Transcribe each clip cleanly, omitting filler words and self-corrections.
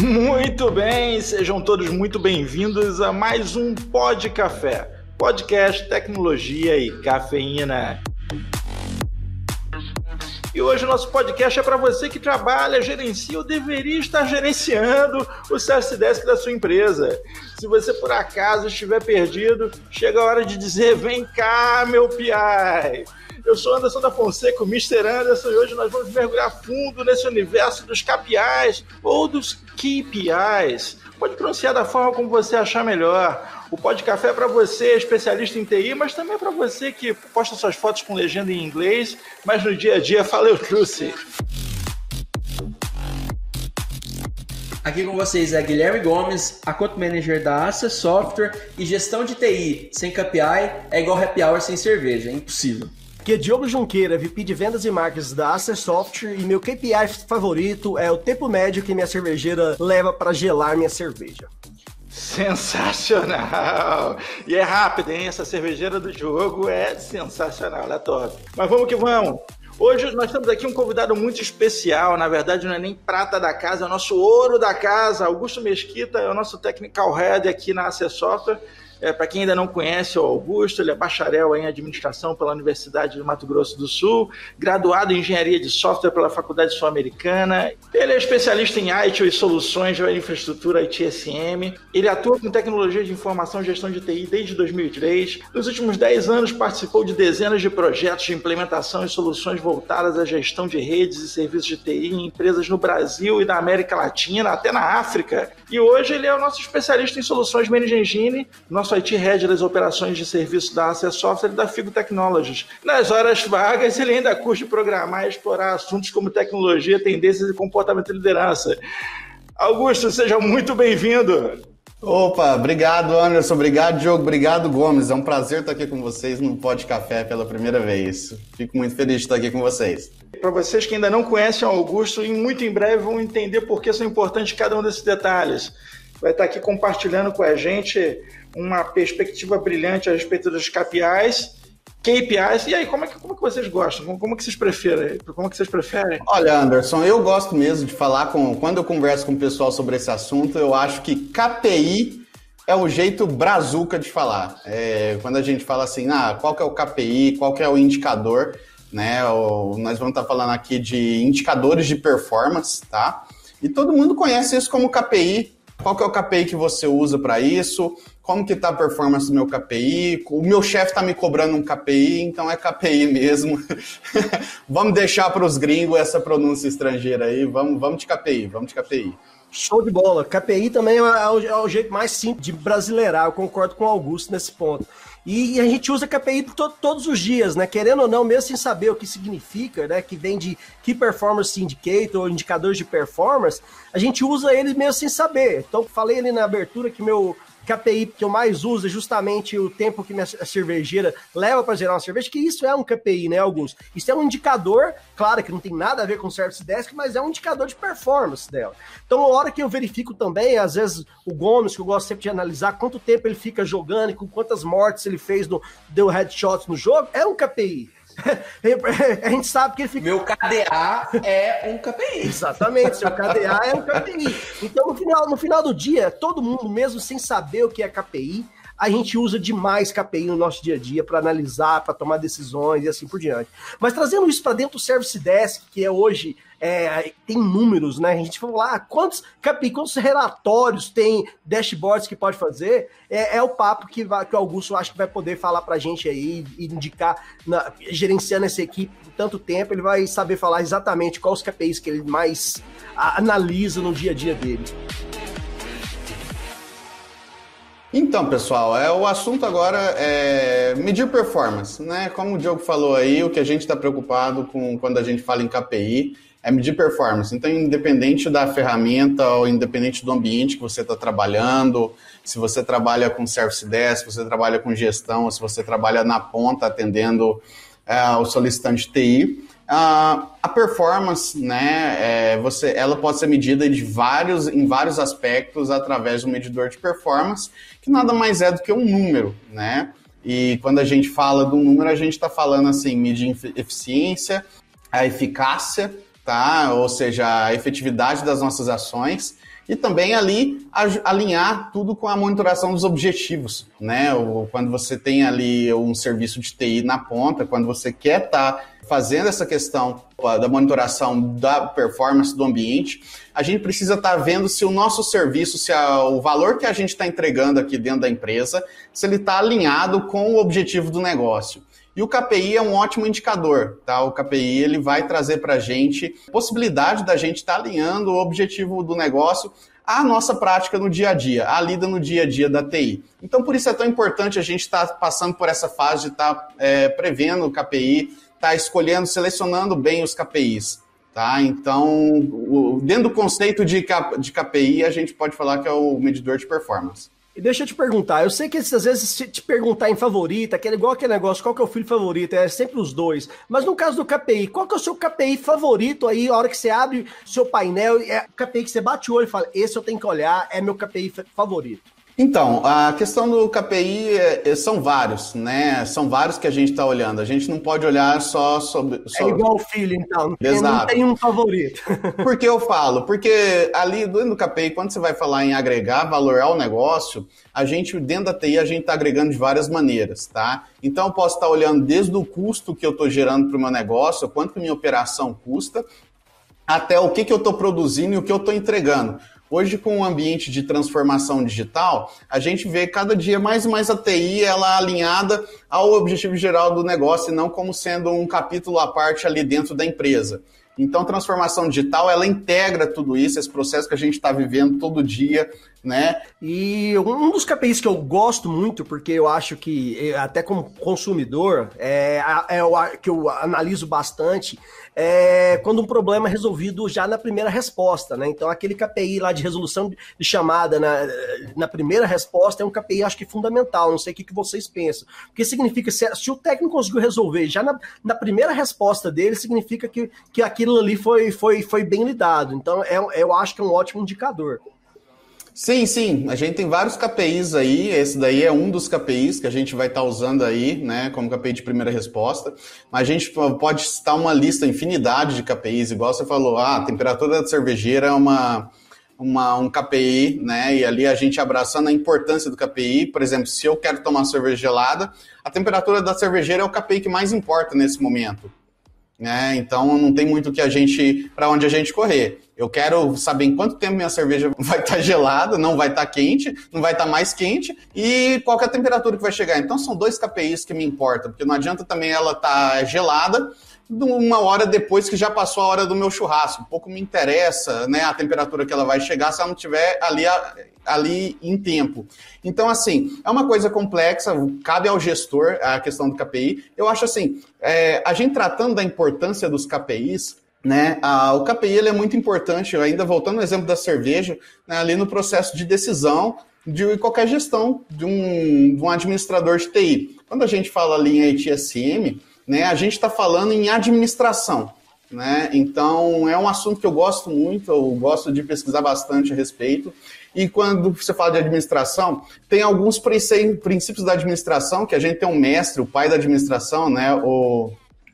Muito bem, sejam todos muito bem-vindos a mais um Pod Café, podcast, tecnologia e cafeína. E hoje o nosso podcast é para você que trabalha, gerencia ou deveria estar gerenciando o Service Desk da sua empresa. Se você por acaso estiver perdido, chega a hora de dizer: vem cá, meu PI. Eu sou Anderson da Fonseca, o Mr. Anderson, e hoje nós vamos mergulhar fundo nesse universo dos KPIs ou dos KPIs. Pode pronunciar da forma como você achar melhor. O Pod Café é para você, especialista em TI, mas também é para você que posta suas fotos com legenda em inglês, mas no dia a dia fala eu trouxe. Aqui com vocês é Guilherme Gomes, Account Manager da Access Software, e gestão de TI sem KPI é igual happy hour sem cerveja, é impossível. Aqui é Diogo Junqueira, VP de Vendas e Marketing da Access Software, e meu KPI favorito é o tempo médio que minha cervejeira leva para gelar minha cerveja. Sensacional! E é rápido, hein? Essa cervejeira do Diogo é sensacional, ela é top. Mas vamos que vamos! Hoje nós temos aqui um convidado muito especial, na verdade não é nem prata da casa, é o nosso ouro da casa. Augusto Mesquita é o nosso Technical Head aqui na Access Software. Para quem ainda não conhece o Augusto, ele é bacharel em administração pela Universidade de Mato Grosso do Sul, graduado em engenharia de software pela Faculdade Sul-Americana. Ele é especialista em IT e soluções de infraestrutura ITSM. Ele atua com tecnologia de informação e gestão de TI desde 2003. Nos últimos 10 anos participou de dezenas de projetos de implementação e soluções voltadas à gestão de redes e serviços de TI em empresas no Brasil e na América Latina, até na África. E hoje ele é o nosso especialista em soluções Managed Engine, nosso IT Head das operações de serviço da Access Software e da Figo Technologies. Nas horas vagas, ele ainda curte programar e explorar assuntos como tecnologia, tendências e comportamento de liderança. Augusto, seja muito bem-vindo. Opa, obrigado Anderson, obrigado Diogo, obrigado Gomes. É um prazer estar aqui com vocês no Pod Café pela primeira vez. Fico muito feliz de estar aqui com vocês. Para vocês que ainda não conhecem o Augusto, muito em breve vão entender por que são importantes cada um desses detalhes. Vai estar aqui compartilhando com a gente uma perspectiva brilhante a respeito dos KPIs. E aí, como é que vocês gostam? Como que vocês preferem? Olha, Anderson, eu gosto mesmo de falar quando eu converso com o pessoal sobre esse assunto, eu acho que KPI é o jeito brazuca de falar. Quando a gente fala assim, qual que é o KPI, qual que é o indicador, né? Nós vamos estar falando aqui de indicadores de performance, tá? E todo mundo conhece isso como KPI. Qual que é o KPI que você usa para isso? Como que está a performance do meu KPI? O meu chefe está me cobrando um KPI, então é KPI mesmo. Vamos deixar para os gringos essa pronúncia estrangeira aí. Vamos de KPI. Show de bola. KPI também é o jeito mais simples de brasileirar. Eu concordo com o Augusto nesse ponto. E a gente usa KPI todos os dias, né? Querendo ou não, mesmo sem saber o que significa, né? Que vem de Key Performance Indicator, ou indicadores de performance, a gente usa ele mesmo sem saber. Então, falei ali na abertura que meu KPI que eu mais uso é justamente o tempo que minha cervejeira leva para gerar uma cerveja, que isso é um KPI, né, Augusto? Isso é um indicador, claro que não tem nada a ver com o Service Desk, mas é um indicador de performance dela. Então, a hora que eu verifico também, às vezes, o Gomes, que eu gosto sempre de analisar quanto tempo ele fica jogando e com quantas mortes ele fez, deu headshots no jogo, é um KPI. A gente sabe que ele fica... Meu KDA é um KPI. Exatamente, seu KDA é um KPI. Então, no final do dia, todo mundo, mesmo sem saber o que é KPI, a gente usa demais KPI no nosso dia a dia para analisar, para tomar decisões e assim por diante. Mas trazendo isso para dentro do Service Desk, que é hoje... tem números, né? A gente falou lá quantos KPI, quantos relatórios tem, dashboards que pode fazer, é o papo que o Augusto acho que vai poder falar pra gente aí e indicar, gerenciando essa equipe por tanto tempo, ele vai saber falar exatamente quais os KPIs que ele mais analisa no dia a dia dele. Então, pessoal, o assunto agora é medir performance, né? Como o Diogo falou aí, o que a gente está preocupado com quando a gente fala em KPI é medir performance. Então, independente da ferramenta ou independente do ambiente que você está trabalhando, se você trabalha com Service Desk, se você trabalha com gestão, ou se você trabalha na ponta atendendo o solicitante de TI, a performance, né, ela pode ser medida em vários aspectos através do medidor de performance, que nada mais é do que um número, né? E quando a gente fala do número, a gente está falando assim, medir eficiência, a eficácia, tá? Ou seja, a efetividade das nossas ações e também ali alinhar tudo com a monitoração dos objetivos, né? Quando você tem ali um serviço de TI na ponta, quando você quer estar fazendo essa questão da monitoração da performance do ambiente, a gente precisa estar vendo se o nosso serviço, se o valor que a gente está entregando aqui dentro da empresa, se ele está alinhado com o objetivo do negócio. E o KPI é um ótimo indicador, tá? O KPI ele vai trazer para a gente a possibilidade da gente estar alinhando o objetivo do negócio à nossa prática no dia a dia, à lida no dia a dia da TI. Então, por isso é tão importante a gente estar passando por essa fase de estar prevendo o KPI, estar escolhendo, selecionando bem os KPIs. Tá? Então, dentro do conceito de KPI, a gente pode falar que é o medidor de performance. E deixa eu te perguntar, eu sei que às vezes se te perguntar em favorita, que é igual aquele negócio, qual que é o filho favorito, é sempre os dois, mas no caso do KPI, qual que é o seu KPI favorito aí, a hora que você abre o seu painel, é o KPI que você bate o olho e fala, esse eu tenho que olhar, é meu KPI favorito? Então, a questão do KPI são vários, né? São vários que a gente está olhando. A gente não pode olhar só sobre... É igual o filho, então. Exato. Não tem um favorito. Por que eu falo? Porque ali dentro do KPI, quando você vai falar em agregar valor ao negócio, a gente, dentro da TI, a gente está agregando de várias maneiras, tá? Então, eu posso estar olhando desde o custo que eu estou gerando para o meu negócio, quanto que minha operação custa, até o que eu estou produzindo e o que eu estou entregando. Hoje, com o ambiente de transformação digital, a gente vê cada dia mais e mais a TI ela alinhada ao objetivo geral do negócio e não como sendo um capítulo à parte ali dentro da empresa. Então, a transformação digital, ela integra tudo isso, esse processo que a gente está vivendo todo dia, né? E um dos KPIs que eu gosto muito, porque eu acho que, até como consumidor, que eu analiso bastante, é quando um problema é resolvido já na primeira resposta, né? Então, aquele KPI lá de resolução de chamada na primeira resposta é um KPI, acho que fundamental, não sei o que vocês pensam. Porque significa, se o técnico conseguiu resolver já na primeira resposta dele, significa que aquilo ali foi bem lidado. Então, eu acho que é um ótimo indicador. Sim, a gente tem vários KPIs aí, esse daí é um dos KPIs que a gente vai estar usando aí, né, como KPI de primeira resposta, mas a gente pode citar uma lista, infinidade de KPIs, igual você falou, a temperatura da cervejeira é um KPI, né, e ali a gente abraçando a importância do KPI, por exemplo, se eu quero tomar cerveja gelada, a temperatura da cervejeira é o KPI que mais importa nesse momento. Né? Então não tem muito para onde a gente correr. Eu quero saber em quanto tempo minha cerveja vai estar gelada, não vai estar quente, não vai estar mais quente e qual que é a temperatura que vai chegar. Então são dois KPIs que me importam, porque não adianta também ela estar gelada uma hora depois que já passou a hora do meu churrasco. Um pouco me interessa, né, a temperatura que ela vai chegar se ela não estiver ali em tempo. Então, assim, é uma coisa complexa, cabe ao gestor a questão do KPI. Eu acho assim, a gente tratando da importância dos KPIs, né, o KPI ele é muito importante, ainda voltando ao exemplo da cerveja, né, ali no processo de decisão de qualquer gestão de um administrador de TI. Quando a gente fala ali em ITSM, né, a gente está falando em administração. Né? Então, é um assunto que eu gosto muito, eu gosto de pesquisar bastante a respeito. E quando você fala de administração, tem alguns princípios da administração, que a gente tem um mestre, o pai da administração, né, o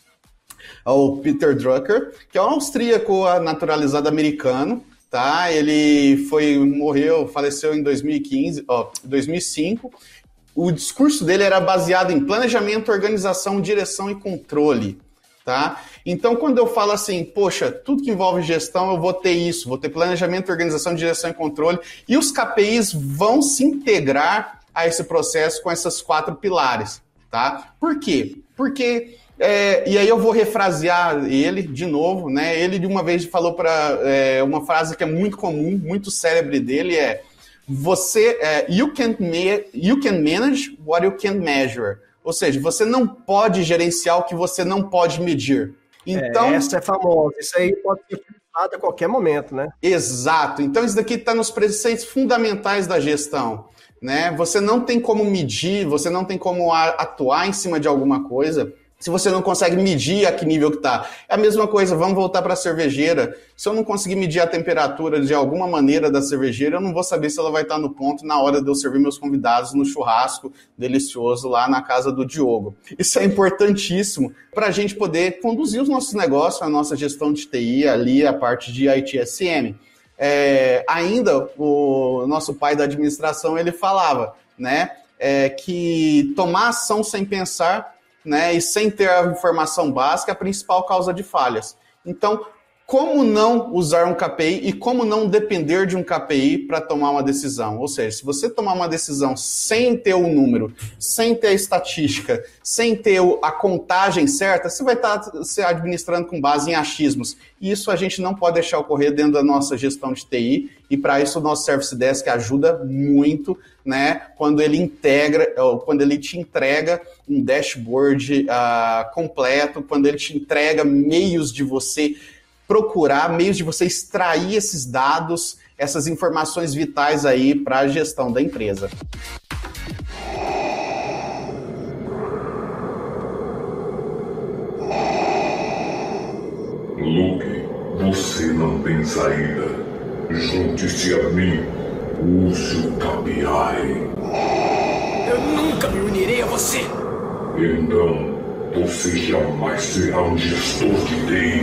Peter Drucker, que é um austríaco naturalizado americano, tá? Ele faleceu em 2005. O discurso dele era baseado em planejamento, organização, direção e controle. Tá? Então, quando eu falo assim, poxa, tudo que envolve gestão, eu vou ter isso, vou ter planejamento, organização, direção e controle, e os KPIs vão se integrar a esse processo com esses 4 pilares. Tá? Por quê? Porque, e aí eu vou refrasear ele de novo, né? Ele de uma vez falou uma frase que é muito comum, muito célebre dele, you can manage what you can measure. Ou seja, você não pode gerenciar o que você não pode medir. Então, essa é famosa. Isso aí pode ser utilizado a qualquer momento, né? Exato. Então, isso daqui está nos preceitos fundamentais da gestão. Né? Você não tem como medir, você não tem como atuar em cima de alguma coisa se você não consegue medir a que nível que está. É a mesma coisa, vamos voltar para a cervejeira. Se eu não conseguir medir a temperatura de alguma maneira da cervejeira, eu não vou saber se ela vai estar no ponto na hora de eu servir meus convidados no churrasco delicioso lá na casa do Diogo. Isso é importantíssimo para a gente poder conduzir os nossos negócios, a nossa gestão de TI ali, a parte de ITSM. ainda o nosso pai da administração, ele falava, né, que tomar ação sem pensar, né, e sem ter a informação básica é a principal causa de falhas. Então, como não usar um KPI e como não depender de um KPI para tomar uma decisão? Ou seja, se você tomar uma decisão sem ter o número, sem ter a estatística, sem ter a contagem certa, você vai estar se administrando com base em achismos. E isso a gente não pode deixar ocorrer dentro da nossa gestão de TI, e para isso o nosso Service Desk ajuda muito, né, quando ele te entrega um dashboard completo, quando ele te entrega meios de você procurar, meios de você extrair esses dados, essas informações vitais aí para a gestão da empresa. Luke, você não tem saída. Junte-se a mim. Use o KPI. Eu nunca me unirei a você. Então, você jamais será um gestor de TI.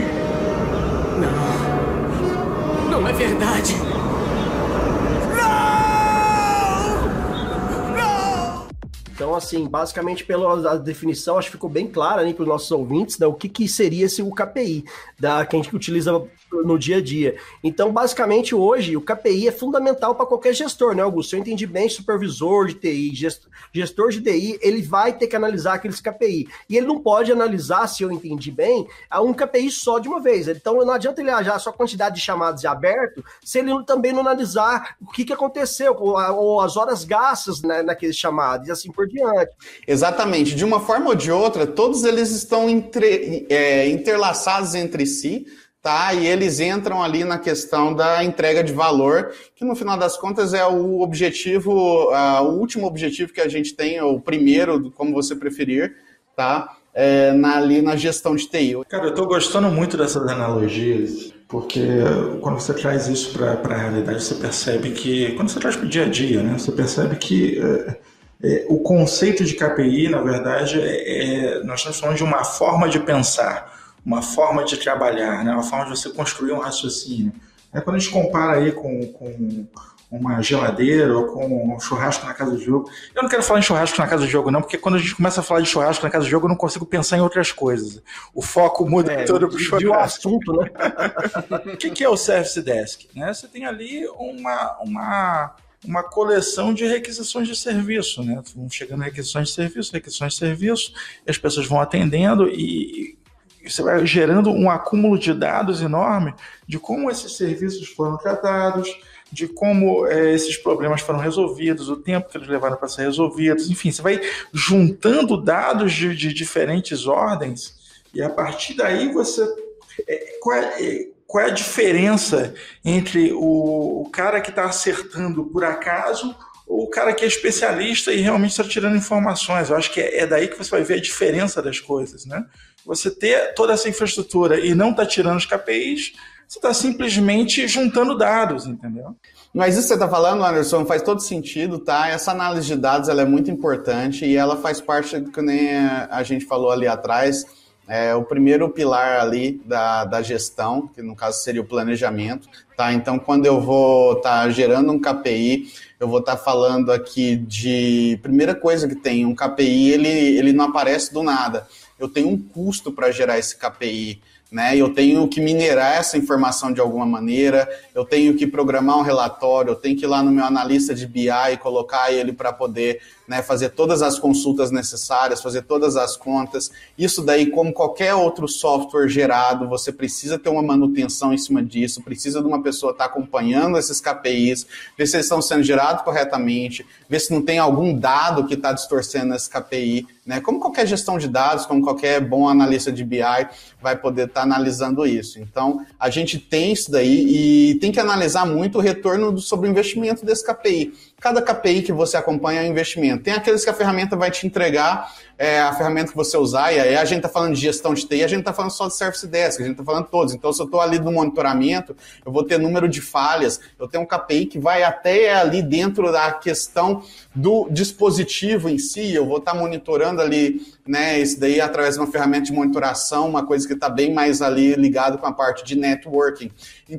Não é verdade. Então, assim, basicamente pela definição, acho que ficou bem clara, né, para os nossos ouvintes, né, o que seria o KPI, que a gente utiliza no dia a dia. Então, basicamente, hoje, o KPI é fundamental para qualquer gestor, né, Augusto? Se eu entendi bem, supervisor de TI, gestor de TI, ele vai ter que analisar aqueles KPI. E ele não pode analisar, se eu entendi bem, um KPI só de uma vez. Então, não adianta ele olhar só a quantidade de chamadas de aberto, se ele também não analisar o que aconteceu, ou as horas gastas, né, naqueles chamados, e assim por diante. Exatamente. De uma forma ou de outra, todos eles estão interlaçados entre si, tá? E eles entram ali na questão da entrega de valor, que no final das contas é o objetivo, o último objetivo que a gente tem, o primeiro, como você preferir, tá? Ali na gestão de TI. Cara, eu estou gostando muito dessas analogias, porque quando você traz isso para a realidade, você percebe que, quando você traz para o dia a dia, né, você percebe que o conceito de KPI, na verdade, nós estamos falando de uma forma de pensar, uma forma de trabalhar, né, uma forma de você construir um raciocínio. Quando a gente compara aí com uma geladeira ou com um churrasco na casa do jogo. Eu não quero falar em churrasco na casa do jogo, não, porque quando a gente começa a falar de churrasco na casa do jogo, eu não consigo pensar em outras coisas. O foco muda todo para o churrasco. De um assunto, né? O que é o Service Desk? Né? Você tem ali uma coleção de requisições de serviço, né? Vão chegando requisições de serviço, e as pessoas vão atendendo e você vai gerando um acúmulo de dados enorme de como esses serviços foram tratados, de como esses problemas foram resolvidos, o tempo que eles levaram para ser resolvidos, enfim, você vai juntando dados de diferentes ordens e a partir daí você... Qual é a diferença entre o cara que está acertando por acaso ou o cara que é especialista e realmente está tirando informações? Eu acho que é daí que você vai ver a diferença das coisas, né? Você ter toda essa infraestrutura e não está tirando os KPIs, você está simplesmente juntando dados, entendeu? Mas isso que você está falando, Anderson, faz todo sentido, tá? Essa análise de dados ela é muito importante e ela faz parte do que nem a gente falou ali atrás, o primeiro pilar ali da gestão, que no caso seria o planejamento, tá? Então, quando eu vou estar gerando um KPI, eu vou estar falando aqui de... Primeira coisa que tem, um KPI, ele não aparece do nada. Eu tenho um custo para gerar esse KPI, né? Eu tenho que minerar essa informação de alguma maneira, eu tenho que programar um relatório, eu tenho que ir lá no meu analista de BI e colocar ele para poder, né, fazer todas as consultas necessárias, fazer todas as contas. Isso daí, como qualquer outro software gerado, você precisa ter uma manutenção em cima disso, precisa de uma pessoa estar acompanhando esses KPIs, ver se eles estão sendo gerados corretamente, ver se não tem algum dado que está distorcendo esse KPI, né? Como qualquer gestão de dados, como qualquer bom analista de BI vai poder estar analisando isso. Então, a gente tem isso daí e tem que analisar muito o retorno sobre o investimento desse KPI. Cada KPI que você acompanha é um investimento. Tem aqueles que a ferramenta vai te entregar, a ferramenta que você usar, e aí a gente está falando de gestão de TI, a gente está falando só de Service Desk, a gente está falando de todos. Então, se eu estou ali no monitoramento, eu vou ter número de falhas, eu tenho um KPI que vai até ali dentro da questão do dispositivo em si, eu vou estar monitorando ali, né, isso daí através de uma ferramenta de monitoração, uma coisa que está bem mais ali ligado com a parte de networking. Então,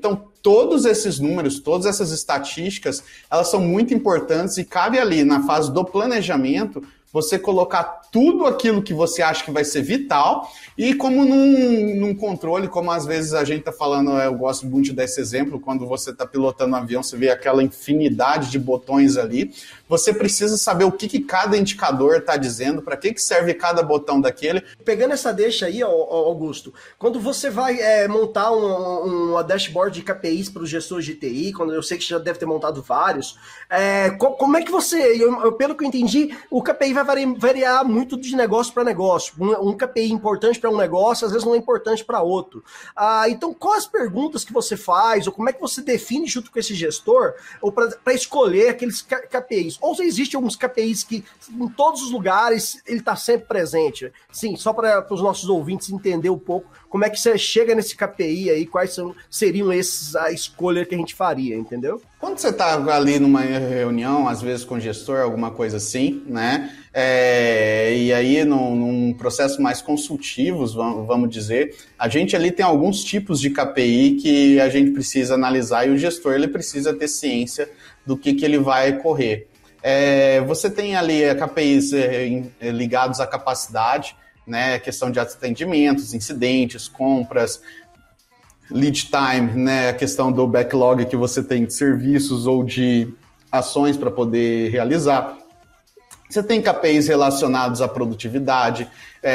todos esses números, todas essas estatísticas, elas são muito importantes e cabe ali na fase do planejamento você colocar tudo aquilo que você acha que vai ser vital e como num controle, como às vezes a gente está falando, eu gosto muito desse exemplo, quando você está pilotando um avião, você vê aquela infinidade de botões ali, você precisa saber o que cada indicador está dizendo, para que serve cada botão daquele. Pegando essa deixa aí, Augusto, quando você vai montar uma dashboard de KPIs para os gestores de TI, quando eu sei que você já deve ter montado vários, como é que você, pelo que eu entendi, o KPI vai variar muito de negócio para negócio. Um KPI importante para um negócio, às vezes não é importante para outro. Então, quais as perguntas que você faz, ou como é que você define junto com esse gestor, ou para escolher aqueles KPIs? Ou se existem alguns KPIs que em todos os lugares ele está sempre presente? Sim, só para os nossos ouvintes entender um pouco como é que você chega nesse KPI aí, quais seriam a escolha que a gente faria, entendeu? Quando você está ali numa reunião, às vezes com o gestor, alguma coisa assim, né? E aí num processo mais consultivo, vamos dizer, a gente ali tem alguns tipos de KPI que a gente precisa analisar e o gestor ele precisa ter ciência do que ele vai correr. Você tem ali KPIs ligados à capacidade, né? Questão de atendimentos, incidentes, compras, lead time, né? A questão do backlog que você tem de serviços ou de ações para poder realizar. Você tem KPIs relacionados à produtividade,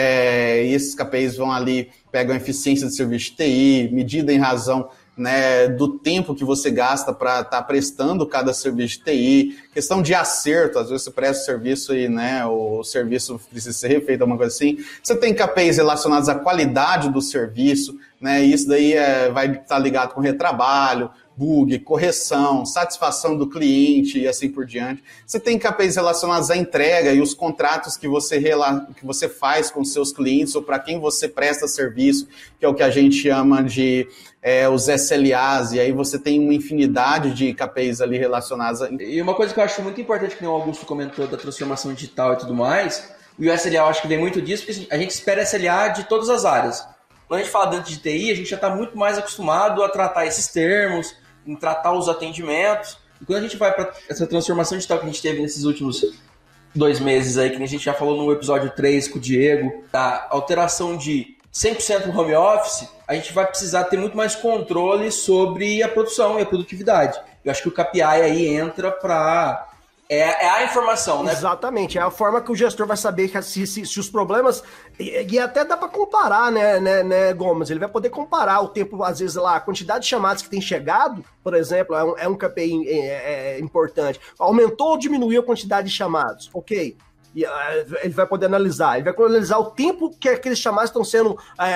e esses KPIs vão ali, pegam a eficiência de serviço de TI, medida em razão, né, do tempo que você gasta para estar prestando cada serviço de TI, questão de acerto, às vezes você presta o serviço e, né, o serviço precisa ser refeito, alguma coisa assim. Você tem KPIs relacionados à qualidade do serviço, né, e isso daí vai estar ligado com retrabalho, bug, correção, satisfação do cliente e assim por diante. Você tem KPIs relacionados à entrega e os contratos que você faz com seus clientes ou para quem você presta serviço, que é o que a gente chama de os SLAs, e aí você tem uma infinidade de KPIs ali relacionados E uma coisa que eu acho muito importante, que o Augusto comentou da transformação digital e tudo mais, e o SLA eu acho que vem muito disso, porque a gente espera SLA de todas as áreas. Quando a gente fala dentro de TI, a gente já está muito mais acostumado a tratar esses termos, em tratar os atendimentos. E quando a gente vai para essa transformação digital que a gente teve nesses últimos 2 meses aí, que a gente já falou no episódio 3 com o Diego, da alteração de 100% home office, a gente vai precisar ter muito mais controle sobre a produção e a produtividade. Eu acho que o KPI aí entra para... É a informação, né? Exatamente, é a forma que o gestor vai saber que se os problemas... E até dá para comparar, né, Gomes? Ele vai poder comparar o tempo, às vezes, lá, a quantidade de chamadas que tem chegado, por exemplo, é um KPI importante. Aumentou ou diminuiu a quantidade de chamados? Ok. E ele vai poder analisar. Ele vai poder analisar o tempo que aqueles chamados estão sendo...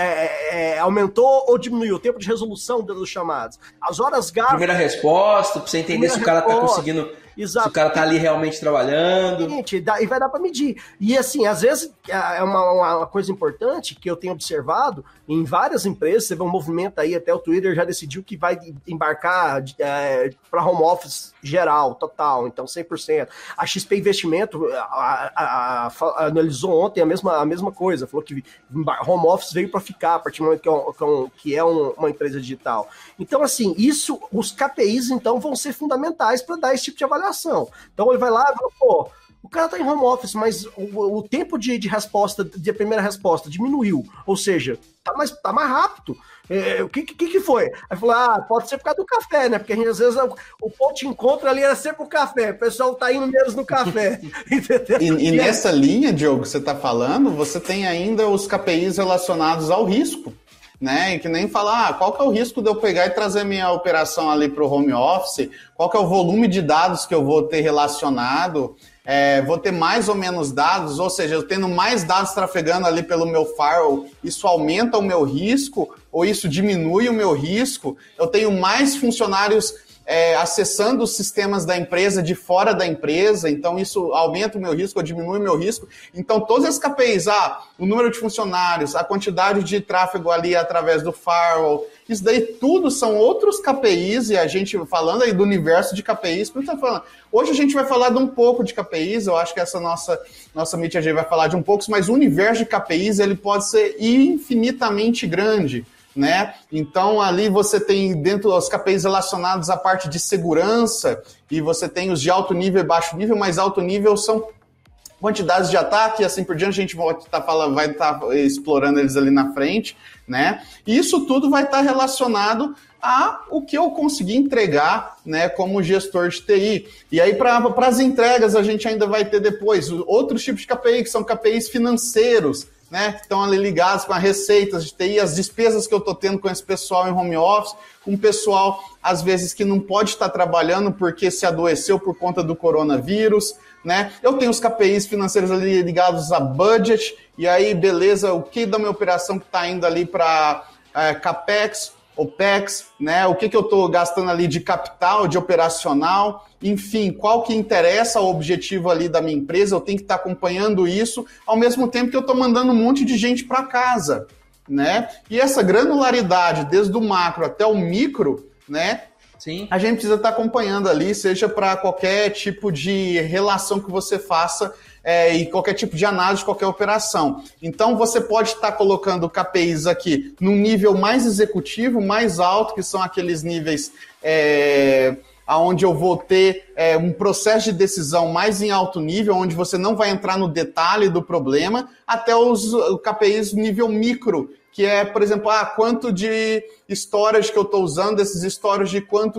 aumentou ou diminuiu o tempo de resolução dos chamados. As horas gastas... Primeira resposta, para você entender se o cara está conseguindo... Exato. Se o cara tá ali realmente trabalhando. E vai dar para medir. E assim, às vezes, é uma coisa importante que eu tenho observado em várias empresas, você vê um movimento aí, até o Twitter já decidiu que vai embarcar para home office geral, total, então 100%. A XP Investimento analisou ontem a mesma coisa, falou que home office veio para ficar a partir do momento que é uma empresa digital. Então, assim, os KPIs, então, vão ser fundamentais para dar esse tipo de avaliação. Então ele vai lá e fala, pô, o cara tá em home office, mas o tempo de resposta, de primeira resposta diminuiu, ou seja, tá mais rápido. O que foi? Aí falou, pode ser por causa do café, né? Porque a gente, às vezes, o ponto de encontro ali era sempre o café, o pessoal tá indo menos no café, entendeu? E nessa linha, Diogo, que você tá falando, você tem ainda os KPIs relacionados ao risco, né? E que nem falar, qual que é o risco de eu pegar e trazer minha operação ali para o home office, qual que é o volume de dados que eu vou ter relacionado, vou ter mais ou menos dados, ou seja, eu tendo mais dados trafegando ali pelo meu firewall, isso aumenta o meu risco ou isso diminui o meu risco? Eu tenho mais funcionários acessando os sistemas da empresa de fora da empresa, então isso aumenta o meu risco ou diminui o meu risco. Então todas as KPIs, o número de funcionários, a quantidade de tráfego ali através do firewall, isso daí tudo são outros KPIs, e a gente falando aí do universo de KPIs, por isso eu tô falando, hoje a gente vai falar de um pouco de KPIs, eu acho que essa nossa Meet AG vai falar de um pouco, mas o universo de KPIs ele pode ser infinitamente grande. né? Então ali você tem dentro os KPIs relacionados à parte de segurança e você tem os de alto nível e baixo nível, mas alto nível são quantidades de ataque e assim por diante, a gente vai estar explorando eles ali na frente, né? E isso tudo vai estar relacionado a o que eu consegui entregar, né, como gestor de TI. E aí, para as entregas, a gente ainda vai ter depois outros tipos de KPI, que são KPIs financeiros, né, que estão ali ligados com as receitas de TI, as despesas que eu estou tendo com esse pessoal em home office, um pessoal, às vezes, que não pode estar trabalhando porque se adoeceu por conta do coronavírus, né? Eu tenho os KPIs financeiros ali ligados a budget, e aí, beleza, o que da minha operação que está indo ali para CAPEX, OPEX, né? O que eu estou gastando ali de capital, de operacional, enfim, qual que interessa o objetivo ali da minha empresa, eu tenho que estar acompanhando isso, ao mesmo tempo que eu estou mandando um monte de gente para casa, né? E essa granularidade, desde o macro até o micro, né? Sim. A gente precisa estar acompanhando ali, seja para qualquer tipo de relação que você faça e qualquer tipo de análise de qualquer operação. Então, você pode estar colocando KPIs aqui num nível mais executivo, mais alto, que são aqueles níveis onde eu vou ter um processo de decisão mais em alto nível, onde você não vai entrar no detalhe do problema, até os KPIs nível micro, que é, por exemplo, quanto de storage que eu estou usando, desses storage de quanto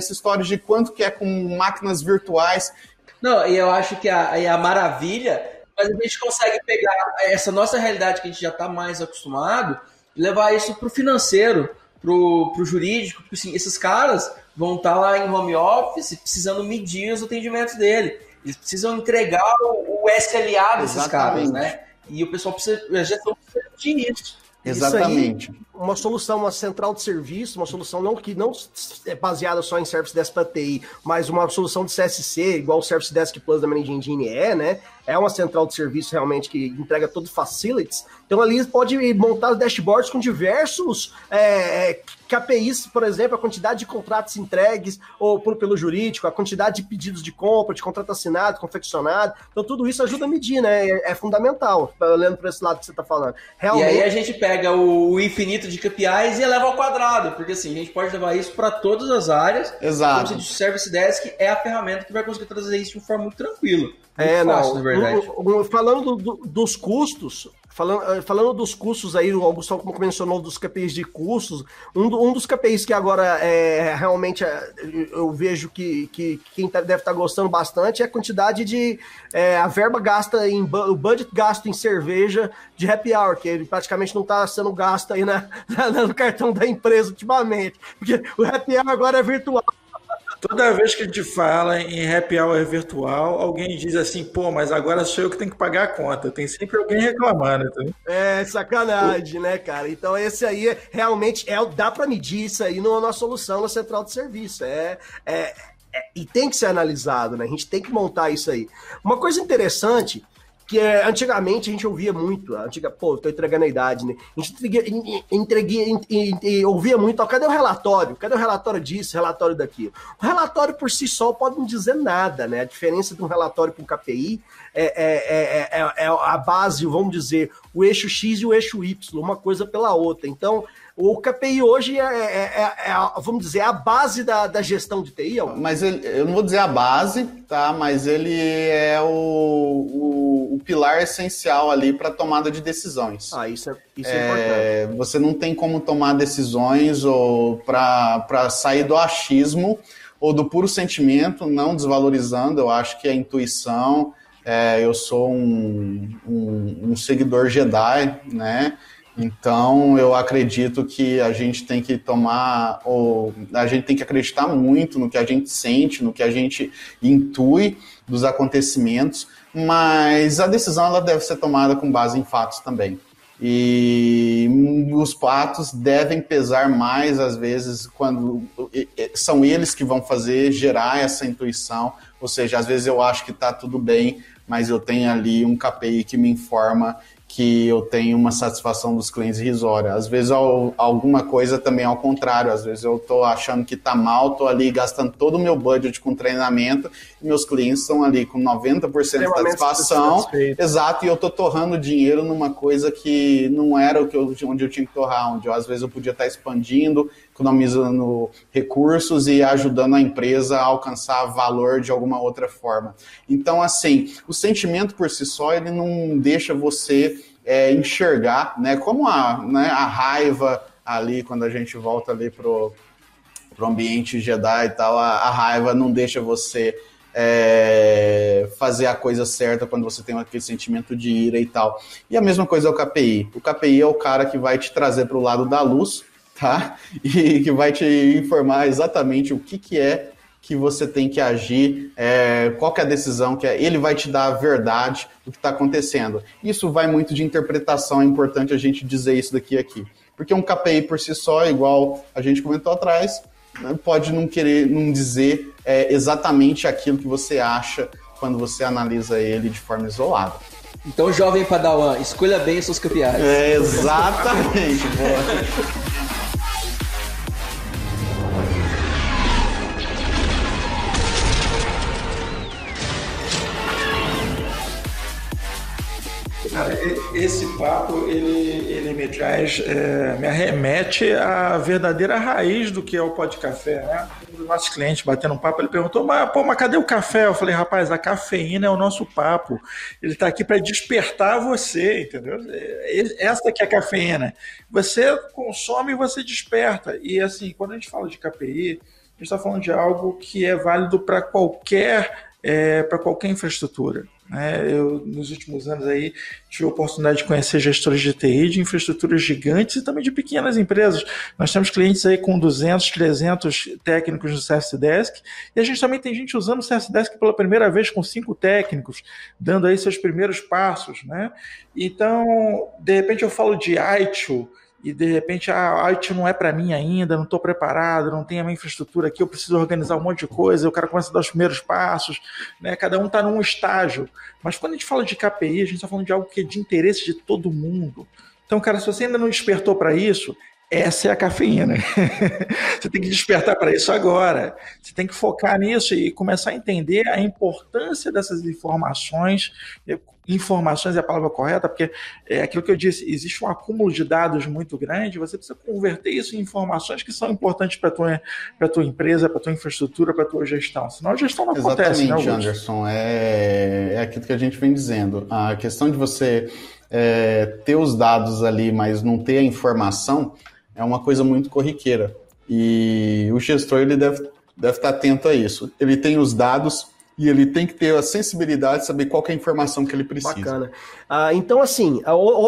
que é com máquinas virtuais. Não, e eu acho que a maravilha, mas a gente consegue pegar essa nossa realidade que a gente já está mais acostumado e levar isso para o financeiro, para o jurídico, porque assim, esses caras vão estar lá em home office precisando medir os atendimentos dele. Eles precisam entregar o SLA desses Exatamente. caras, né? E o pessoal precisa, a gestão precisa medir isso. Exatamente. Isso aí, uma solução, uma central de serviço, uma solução que não é baseada só em Service Desk para TI, mas uma solução de CSC, igual o Service Desk Plus da Managing Engine né? É uma central de serviço realmente que entrega todo facilities. Então ali pode montar dashboards com diversos KPIs, por exemplo, a quantidade de contratos entregues ou pelo jurídico, a quantidade de pedidos de compra, de contrato assinado, confeccionado. Então tudo isso ajuda a medir, né? É fundamental, olhando para esse lado que você está falando. Realmente... E aí a gente pega o infinito de KPIs e eleva ao quadrado, porque assim, a gente pode levar isso para todas as áreas. Exato. Como você disse, o Service Desk é a ferramenta que vai conseguir trazer isso de uma forma muito tranquila. Fácil, na verdade. Falando dos custos, falando dos custos aí, o Augusto mencionou dos KPIs de custos, um dos KPIs que agora realmente eu vejo que quem deve estar gostando bastante é a quantidade de a verba gasta o budget gasto em cerveja de happy hour, que ele praticamente não está sendo gasto aí no cartão da empresa ultimamente, porque o happy hour agora é virtual. Toda vez que a gente fala em happy hour virtual, alguém diz assim, pô, mas agora sou eu que tenho que pagar a conta. Tem sempre alguém reclamando. Então. É sacanagem, né, cara? Então esse aí realmente dá para medir isso aí na solução na central de serviço. E tem que ser analisado, né? A gente tem que montar isso aí. Uma coisa interessante que antigamente a gente ouvia muito, tô entregando a idade, né? A gente ouvia muito, cadê o relatório? Cadê o relatório disso, relatório daquilo? O relatório por si só pode não dizer nada, né? A diferença de um relatório para um KPI é a base, vamos dizer, o eixo X e o eixo Y, uma coisa pela outra. Então, o KPI hoje vamos dizer, a base da gestão de TI. Mas eu não vou dizer a base, tá? Mas ele é o pilar essencial ali para tomada de decisões. Isso é importante. Você não tem como tomar decisões ou para sair do achismo ou do puro sentimento, não desvalorizando. Eu acho que a intuição, eu sou um seguidor Jedi, né? Então, eu acredito que a gente tem que a gente tem que acreditar muito no que a gente sente, no que a gente intui dos acontecimentos, mas a decisão ela deve ser tomada com base em fatos também. E os fatos devem pesar mais, às vezes, quando são eles que vão gerar essa intuição, ou seja, às vezes eu acho que está tudo bem, mas eu tenho ali um KPI que me informa que eu tenho uma satisfação dos clientes irrisória. Às vezes alguma coisa também ao contrário, às vezes eu estou achando que está mal, estou ali gastando todo o meu budget com treinamento meus clientes estão ali com 90% de satisfação, exato, e eu estou torrando dinheiro numa coisa que não era onde eu tinha que torrar, onde às vezes eu podia estar expandindo, economizando recursos e ajudando a empresa a alcançar valor de alguma outra forma. Então, assim, o sentimento por si só, ele não deixa você enxergar, né, como a raiva ali, quando a gente volta ali pro ambiente Jedi e tal, a raiva não deixa você fazer a coisa certa quando você tem aquele sentimento de ira e tal. E a mesma coisa é o KPI. O KPI é o cara que vai te trazer para o lado da luz, tá? E que vai te informar exatamente o que é que você tem que agir, qual que é a decisão, ele vai te dar a verdade do que está acontecendo. Isso vai muito de interpretação, é importante a gente dizer isso aqui. Porque um KPI por si só, igual a gente comentou atrás, pode não dizer exatamente aquilo que você acha quando você analisa ele de forma isolada. Então, jovem Padawan, escolha bem os seus KPIs. Exatamente. Boa. Cara, esse papo, ele me traz, me arremete à verdadeira raiz do que é o Pod Café, né? Um dos nossos clientes batendo um papo, ele perguntou, mas cadê o café? Eu falei, rapaz, a cafeína é o nosso papo. Ele está aqui para despertar você, entendeu? Essa que é a cafeína. Você consome e você desperta. E assim, quando a gente fala de KPI, a gente está falando de algo que é válido para qualquer infraestrutura. Eu, nos últimos anos, aí, tive a oportunidade de conhecer gestores de TI, de infraestruturas gigantes e também de pequenas empresas. Nós temos clientes aí com 200, 300 técnicos no Service Desk, e a gente também tem gente usando o Service Desk pela primeira vez com 5 técnicos, dando aí seus primeiros passos, né? Então, de repente eu falo de ITIL, e de repente a IT não é para mim ainda, não estou preparado, não tenho a minha infraestrutura aqui, eu preciso organizar um monte de coisa, o cara começa a dar os primeiros passos, né? Cada um está num estágio. Mas quando a gente fala de KPI, a gente está falando de algo que é de interesse de todo mundo. Então, cara, se você ainda não despertou para isso, essa é a cafeína. Você tem que despertar para isso agora. Você tem que focar nisso e começar a entender a importância dessas informações. Informações é a palavra correta, porque é aquilo que eu disse, existe um acúmulo de dados muito grande, você precisa converter isso em informações que são importantes para a tua empresa, para a tua infraestrutura, para a tua gestão. Senão a gestão não acontece, né, Augusto? Anderson, é aquilo que a gente vem dizendo. A questão de você ter os dados ali, mas não ter a informação, é uma coisa muito corriqueira. E o gestor ele deve estar atento a isso. Ele tem os dados e ele tem que ter a sensibilidade de saber qual que é a informação que ele precisa. Bacana. Então, assim,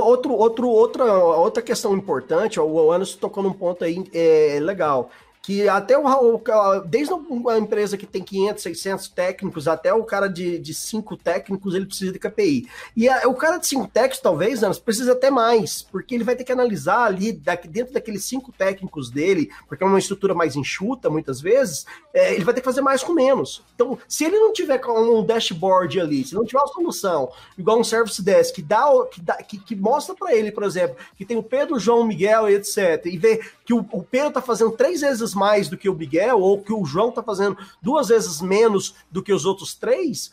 outra questão importante, o Anderson tocou num ponto aí legal, que até desde uma empresa que tem 500, 600 técnicos, até o cara de 5 técnicos, ele precisa de KPI. E o cara de 5 técnicos, talvez, Anderson, precisa até mais, porque ele vai ter que analisar ali, dentro daqueles 5 técnicos dele, porque é uma estrutura mais enxuta, muitas vezes, ele vai ter que fazer mais com menos. Então, se ele não tiver um dashboard ali, se não tiver uma solução, igual um Service Desk, que mostra para ele, por exemplo, que tem o Pedro, o João, o Miguel e etc., e vê que o Pedro está fazendo 3 vezes mais do que o Miguel, ou que o João está fazendo 2 vezes menos do que os outros 3,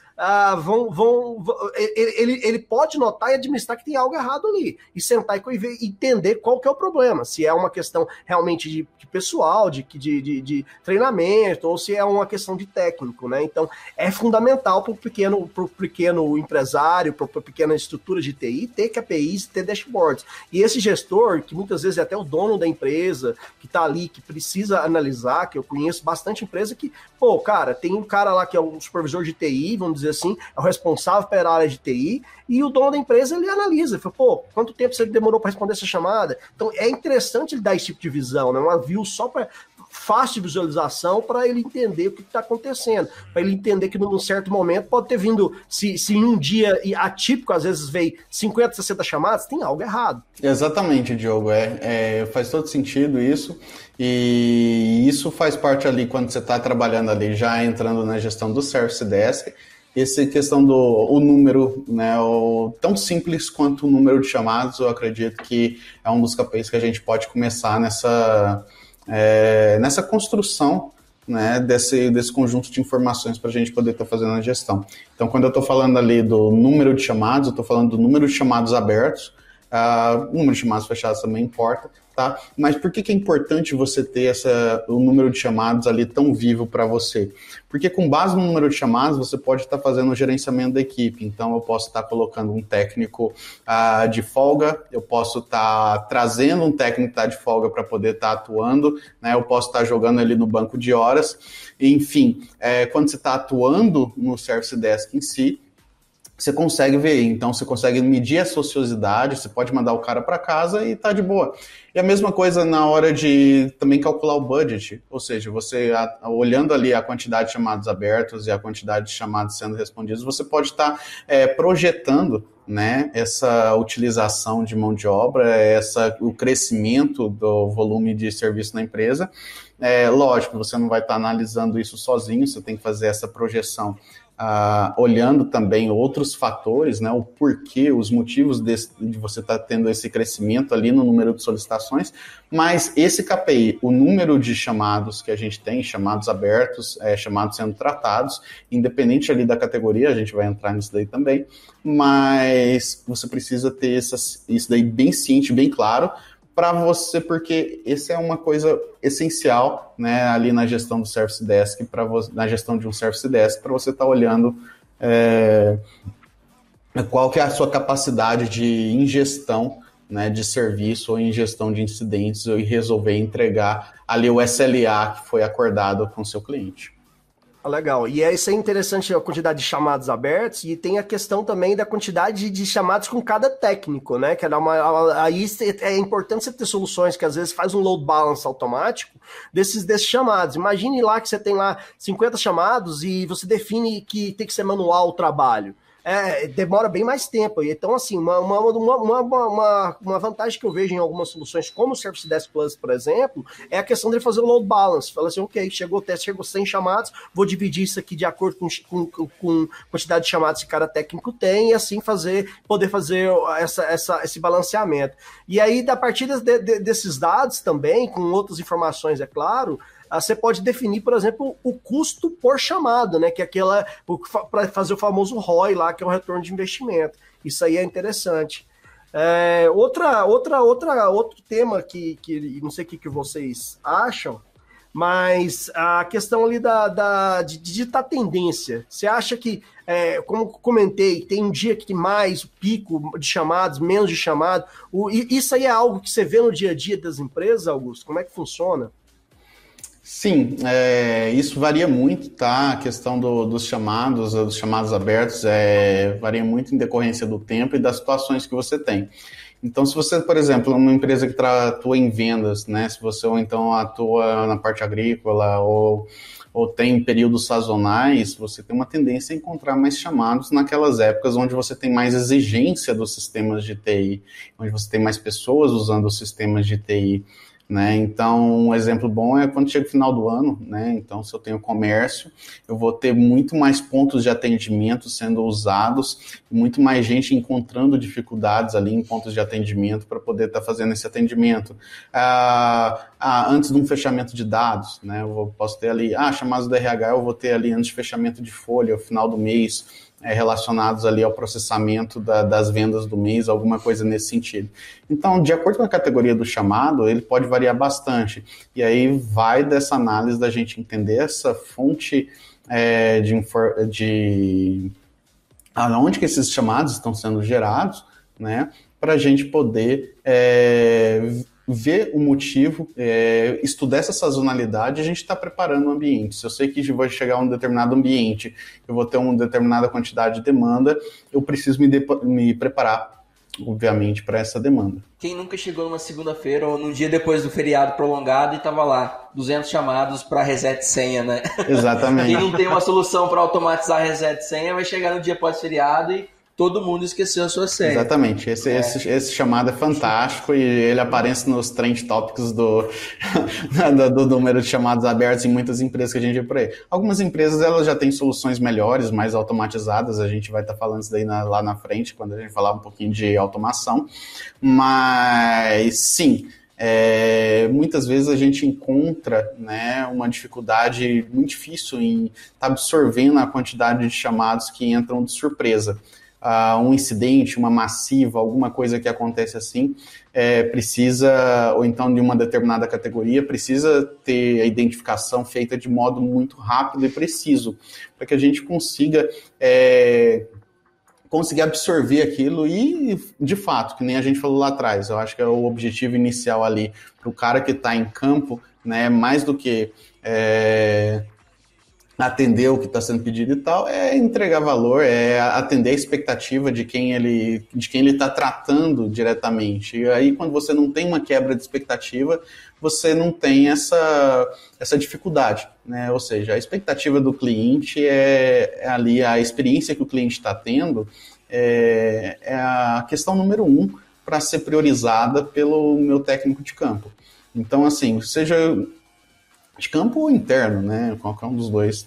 ele pode notar e administrar que tem algo errado ali, e sentar e entender qual que é o problema, se é uma questão realmente de pessoal, de treinamento, ou se é uma questão de técnico, né? Então, é fundamental para o pequeno empresário, para a pequena estrutura de TI, ter KPIs e ter dashboards. E esse gestor, que muitas vezes é até o dono da empresa, que está ali, que precisa analisar, que eu conheço bastante empresa que, cara, tem um cara lá que é o supervisor de TI, vamos dizer assim, é o responsável pela área de TI, e o dono da empresa, ele analisa, ele fala, quanto tempo você demorou para responder essa chamada? Então, é interessante ele dar esse tipo de visão, né? Uma view só para fácil de visualização, para ele entender o que está acontecendo, para ele entender que num certo momento pode ter vindo, se em um dia atípico, às vezes veio 50, 60 chamadas, tem algo errado. Exatamente, Diogo, faz todo sentido isso, e isso faz parte ali, quando você está trabalhando ali, já entrando na gestão do Service Desk, essa questão do número, né, tão simples quanto o número de chamados, eu acredito que é um dos KPIs que a gente pode começar nessa construção né, desse conjunto de informações para a gente poder estar fazendo a gestão. Então, quando eu estou falando ali do número de chamados, eu estou falando do número de chamados abertos, o número de chamados fechados também importa, tá? Mas por que é importante você ter o número de chamados ali tão vivo para você? Porque com base no número de chamados, você pode estar fazendo o gerenciamento da equipe. Então, eu posso estar colocando um técnico de folga, eu posso estar trazendo um técnico que está de folga para poder estar atuando, né? Eu posso estar jogando ele no banco de horas. Enfim, quando você está atuando no Service Desk em si, você consegue ver, então você consegue medir a sua ociosidade, você pode mandar o cara para casa e tá de boa. E a mesma coisa na hora de também calcular o budget, ou seja, você olhando ali a quantidade de chamados abertos e a quantidade de chamados sendo respondidos, você pode estar projetando, né, essa utilização de mão de obra, o crescimento do volume de serviço na empresa. Lógico, você não vai estar analisando isso sozinho, você tem que fazer essa projeção olhando também outros fatores, né, o porquê, os motivos de você estar tendo esse crescimento ali no número de solicitações, mas esse KPI, o número de chamados que a gente tem, chamados abertos, chamados sendo tratados, independente ali da categoria, a gente vai entrar nisso daí também, mas você precisa ter isso daí bem ciente, bem claro, para você, porque essa é uma coisa essencial, né, ali na gestão do Service Desk, na gestão de um Service Desk, para você estar olhando qual que é a sua capacidade de ingestão, né, de serviço ou ingestão de incidentes e resolver entregar ali o SLA que foi acordado com o seu cliente. Legal, e isso é interessante a quantidade de chamados abertos, e tem a questão também da quantidade de chamados com cada técnico, né, que aí é importante você ter soluções que às vezes faz um load balance automático desses chamados. Imagine lá que você tem lá 50 chamados e você define que tem que ser manual o trabalho. Demora bem mais tempo. Então, assim, uma vantagem que eu vejo em algumas soluções, como o Service Desk Plus, por exemplo, é a questão de fazer o load balance. Fala assim, ok, chegou 100 chamados, vou dividir isso aqui de acordo com a quantidade de chamados que cada técnico tem, e assim poder fazer esse balanceamento. E aí, a partir desses dados também, com outras informações, é claro, você pode definir, por exemplo, o custo por chamado, né? Que é para fazer o famoso ROI lá, que é o retorno de investimento. Isso aí é interessante. Outro tema que não sei o que vocês acham, mas a questão ali de digitar tendência. Você acha que, como comentei, tem um dia que tem mais pico de chamados, menos de chamado. Isso aí é algo que você vê no dia a dia das empresas, Augusto? Como é que funciona? Sim, isso varia muito, tá? A questão dos chamados abertos, varia muito em decorrência do tempo e das situações que você tem. Então, se você, por exemplo, é uma empresa que atua em vendas, né? Se você ou então atua na parte agrícola ou tem períodos sazonais, você tem uma tendência a encontrar mais chamados naquelas épocas onde você tem mais exigência dos sistemas de TI, onde você tem mais pessoas usando os sistemas de TI. Né? Então, um exemplo bom é quando chega o final do ano, né? Então, se eu tenho comércio, eu vou ter muito mais pontos de atendimento sendo usados, muito mais gente encontrando dificuldades ali em pontos de atendimento para poder estar fazendo esse atendimento. Antes de um fechamento de dados, né? Eu posso ter ali, chamados do RH, eu vou ter ali antes de fechamento de folha, ao final do mês, relacionados ali ao processamento das vendas do mês, alguma coisa nesse sentido. Então, de acordo com a categoria do chamado, ele pode variar bastante. E aí vai dessa análise da gente entender essa fonte de aonde que esses chamados estão sendo gerados, né, para a gente poder ver o motivo, estudar essa sazonalidade, a gente está preparando o ambiente. Se eu sei que vou chegar a um determinado ambiente, eu vou ter uma determinada quantidade de demanda, eu preciso me preparar, obviamente, para essa demanda. Quem nunca chegou numa segunda-feira ou num dia depois do feriado prolongado e estava lá, 200 chamados para reset senha, né? Exatamente. Quem não tem uma solução para automatizar reset senha vai chegar no dia pós-feriado e todo mundo esqueceu a sua senha. Exatamente. Esse chamado é fantástico e ele aparece nos trend topics do número de chamados abertos em muitas empresas que a gente vê por aí. Algumas empresas elas já têm soluções melhores, mais automatizadas, a gente vai estar falando isso daí lá na frente, quando a gente falar um pouquinho de automação. Mas, sim, muitas vezes a gente encontra, né, uma dificuldade muito difícil em estar absorvendo a quantidade de chamados que entram de surpresa. Um incidente, uma massiva, alguma coisa que acontece assim, precisa, ou então de uma determinada categoria, precisa ter a identificação feita de modo muito rápido e preciso, para que a gente consiga conseguir absorver aquilo e, de fato, que nem a gente falou lá atrás, eu acho que é o objetivo inicial ali para o cara que está em campo, né, mais do que atender o que está sendo pedido e tal, é entregar valor, é atender a expectativa de quem ele está tratando diretamente. E aí, quando você não tem uma quebra de expectativa, você não tem essa dificuldade, né? Ou seja, a expectativa do cliente é ali, a experiência que o cliente está tendo é a questão número 1 para ser priorizada pelo meu técnico de campo. Então, assim, seja de campo ou interno, né? Qualquer um dos dois,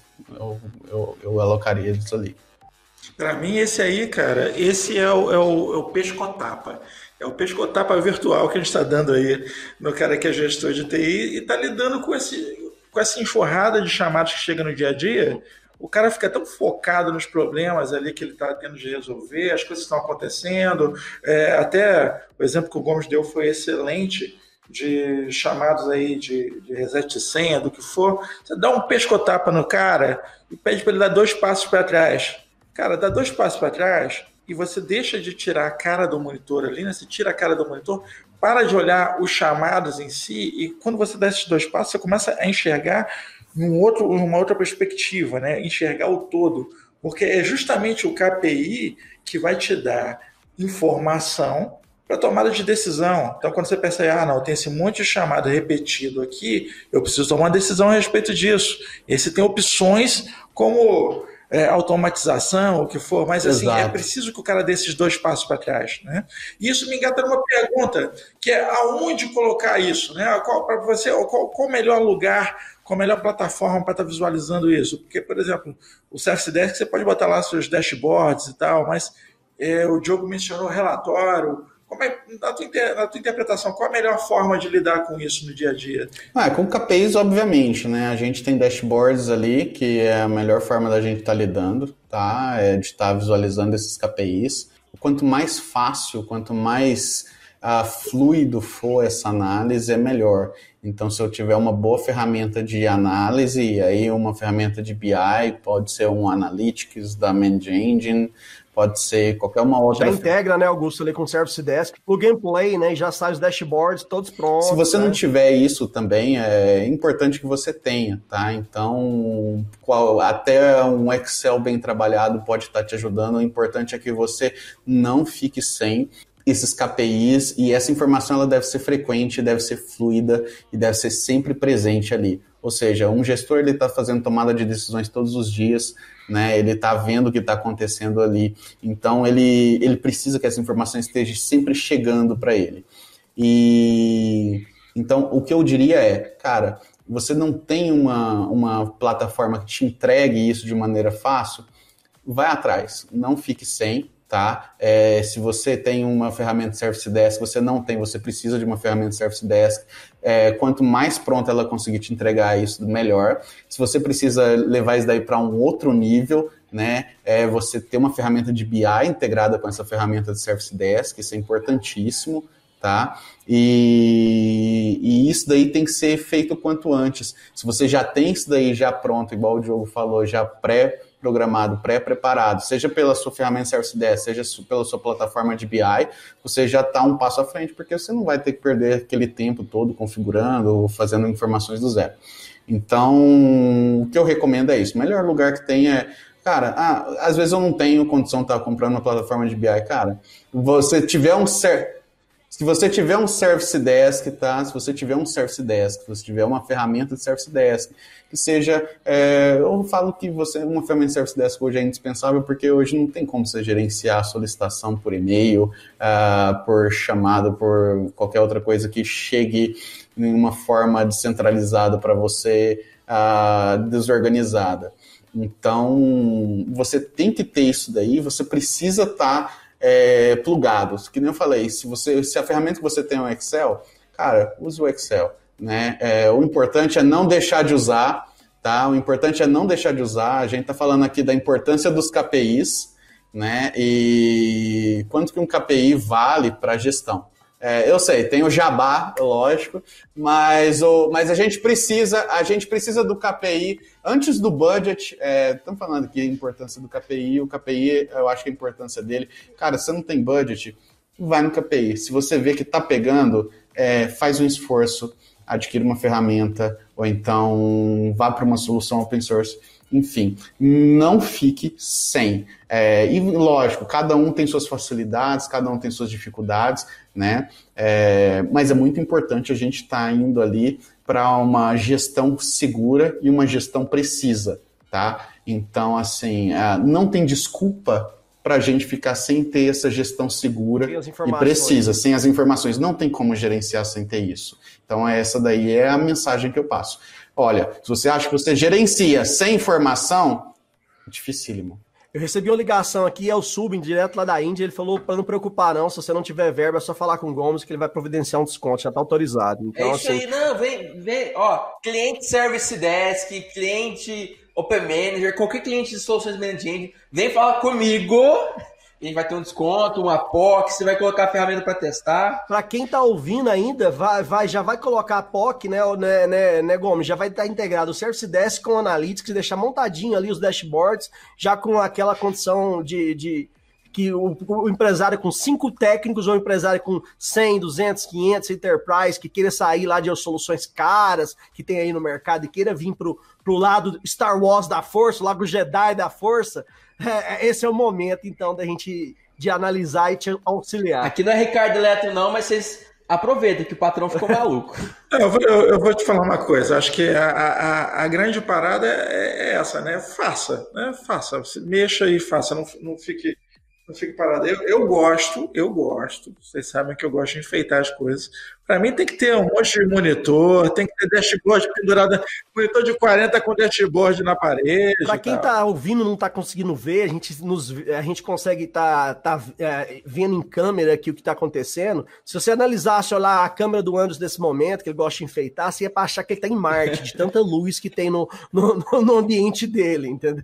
eu alocaria eles ali. Para mim, esse aí, cara, esse é o pescotapa. É o pescotapa virtual que a gente está dando aí no cara que é gestor de TI e está lidando com essa enxurrada de chamados que chega no dia a dia. O cara fica tão focado nos problemas ali que ele está tendo de resolver, as coisas estão acontecendo. Até o exemplo que o Gomes deu foi excelente, de chamados aí de reset de senha, do que for. Você dá um pescotapa no cara e pede para ele dar 2 passos para trás. Cara, dá 2 passos para trás e você deixa de tirar a cara do monitor ali, né? Você tira a cara do monitor, para de olhar os chamados em si e quando você dá esses 2 passos, você começa a enxergar uma outra perspectiva, né? Enxergar o todo. Porque é justamente o KPI que vai te dar informação para tomada de decisão. Então, quando você pensa, não, tem esse monte de chamado repetido aqui, eu preciso tomar uma decisão a respeito disso. E aí você tem opções como automatização, o que for, mas assim, é preciso que o cara dê esses 2 passos para trás, né? E isso me engata numa pergunta, que é aonde colocar isso, né? Para você, qual o melhor lugar, qual a melhor plataforma para estar visualizando isso? Porque, por exemplo, o Service Desk, você pode botar lá seus dashboards e tal, mas o Diogo mencionou relatório. Como na tua interpretação, qual a melhor forma de lidar com isso no dia a dia? Com KPIs, obviamente, né? A gente tem dashboards ali, que é a melhor forma da gente estar lidando, tá? De estar visualizando esses KPIs. Quanto mais fácil, quanto mais fluido for essa análise, é melhor. Então, se eu tiver uma boa ferramenta de análise, aí uma ferramenta de BI, pode ser um Analytics da ManageEngine, pode ser qualquer uma outra. Já integra, né, Augusto, ali com o Service Desk, plug and play, né, e já sai os dashboards todos prontos. Se você não tiver isso também, é importante que você tenha, tá? Então, até um Excel bem trabalhado pode estar te ajudando. O importante é que você não fique sem esses KPIs, e essa informação ela deve ser frequente, deve ser fluida e deve ser sempre presente ali. Ou seja, um gestor ele está fazendo tomada de decisões todos os dias, né? Ele está vendo o que está acontecendo ali. Então, ele precisa que essa informação esteja sempre chegando para ele. E então, o que eu diria é, cara, você não tem uma plataforma que te entregue isso de maneira fácil, vai atrás, não fique sem. Tá? Se você tem uma ferramenta de Service Desk, você precisa de uma ferramenta de Service Desk. Quanto mais pronta ela conseguir te entregar isso, melhor. Se você precisa levar isso daí para um outro nível, né, você ter uma ferramenta de BI integrada com essa ferramenta de Service Desk, isso é importantíssimo. Tá? E isso daí tem que ser feito quanto antes. Se você já tem isso daí já pronto, igual o Diogo falou, já pré-programado, pré-preparado, seja pela sua ferramenta Service Desk, seja pela sua plataforma de BI, você já está um passo à frente, porque você não vai ter que perder aquele tempo todo configurando ou fazendo informações do zero. Então, o que eu recomendo é isso. O melhor lugar que tem é, cara, às vezes eu não tenho condição de estar comprando uma plataforma de BI, cara, se você tiver um Service Desk, tá? Se você tiver um Service Desk, se você tiver uma ferramenta de Service Desk, que seja... eu falo que uma ferramenta de Service Desk hoje é indispensável, porque hoje não tem como você gerenciar a solicitação por e-mail, por chamada, por qualquer outra coisa que chegue em uma forma descentralizada para você, desorganizada. Então, você tem que ter isso daí, você precisa estar... plugados, que nem eu falei, se a ferramenta que você tem é um Excel, cara, use o Excel, né? O importante é não deixar de usar, tá? O importante é não deixar de usar. A gente está falando aqui da importância dos KPIs, né? E quanto que um KPI vale para a gestão. Eu sei, tem o jabá, lógico, mas a gente precisa do KPI antes do budget. Estamos falando aqui a importância do KPI. O KPI, eu acho que a importância dele, cara, se você não tem budget, vai no KPI. Se você vê que está pegando, faz um esforço, adquira uma ferramenta, ou então vá para uma solução open source. Enfim, não fique sem. E lógico, cada um tem suas facilidades, cada um tem suas dificuldades, né? Mas é muito importante a gente estar indo ali para uma gestão segura e uma gestão precisa, tá? Então, assim, não tem desculpa para a gente ficar sem ter essa gestão segura e precisa, sem as informações. Não tem como gerenciar sem ter isso. Então, essa daí é a mensagem que eu passo. Olha, se você acha que você gerencia sem informação, dificílimo. Eu recebi uma ligação aqui, é o Subin, direto lá da Índia, ele falou para não preocupar não, se você não tiver verba, é só falar com o Gomes que ele vai providenciar um desconto, já está autorizado. Então, isso aí, não, vem, cliente Service Desk, cliente Open Manager, qualquer cliente de soluções management, vem falar comigo, a gente vai ter um desconto, uma POC, você vai colocar a ferramenta para testar. Para quem tá ouvindo ainda, já vai colocar a POC, né, Gomes? Já vai estar integrado o Service Desk com o Analytics, deixar montadinho ali os dashboards, já com aquela condição de que o empresário com 5 técnicos ou o empresário com 100, 200, 500 enterprise, que queira sair lá de soluções caras que tem aí no mercado e queira vir pro lado Star Wars da força, lá do Jedi da força, esse é o momento, então, da gente de analisar e te auxiliar. Aqui não é Ricardo Eletro, não, mas vocês aproveitem que o patrão ficou maluco. Eu vou te falar uma coisa. Acho que a grande parada é essa, né? Faça, né? Faça. Mexa e faça. Não fique parado. Eu gosto. Vocês sabem que eu gosto de enfeitar as coisas. Para mim tem que ter um monte de monitor, tem que ter dashboard pendurado, monitor de 40 com dashboard na parede. Para quem está ouvindo e não está conseguindo ver, a gente consegue tá vendo em câmera aqui o que está acontecendo. Se você analisasse lá a câmera do Anderson nesse momento, que ele gosta de enfeitar, você ia para achar que ele está em Marte, de tanta luz que tem no ambiente dele, entendeu?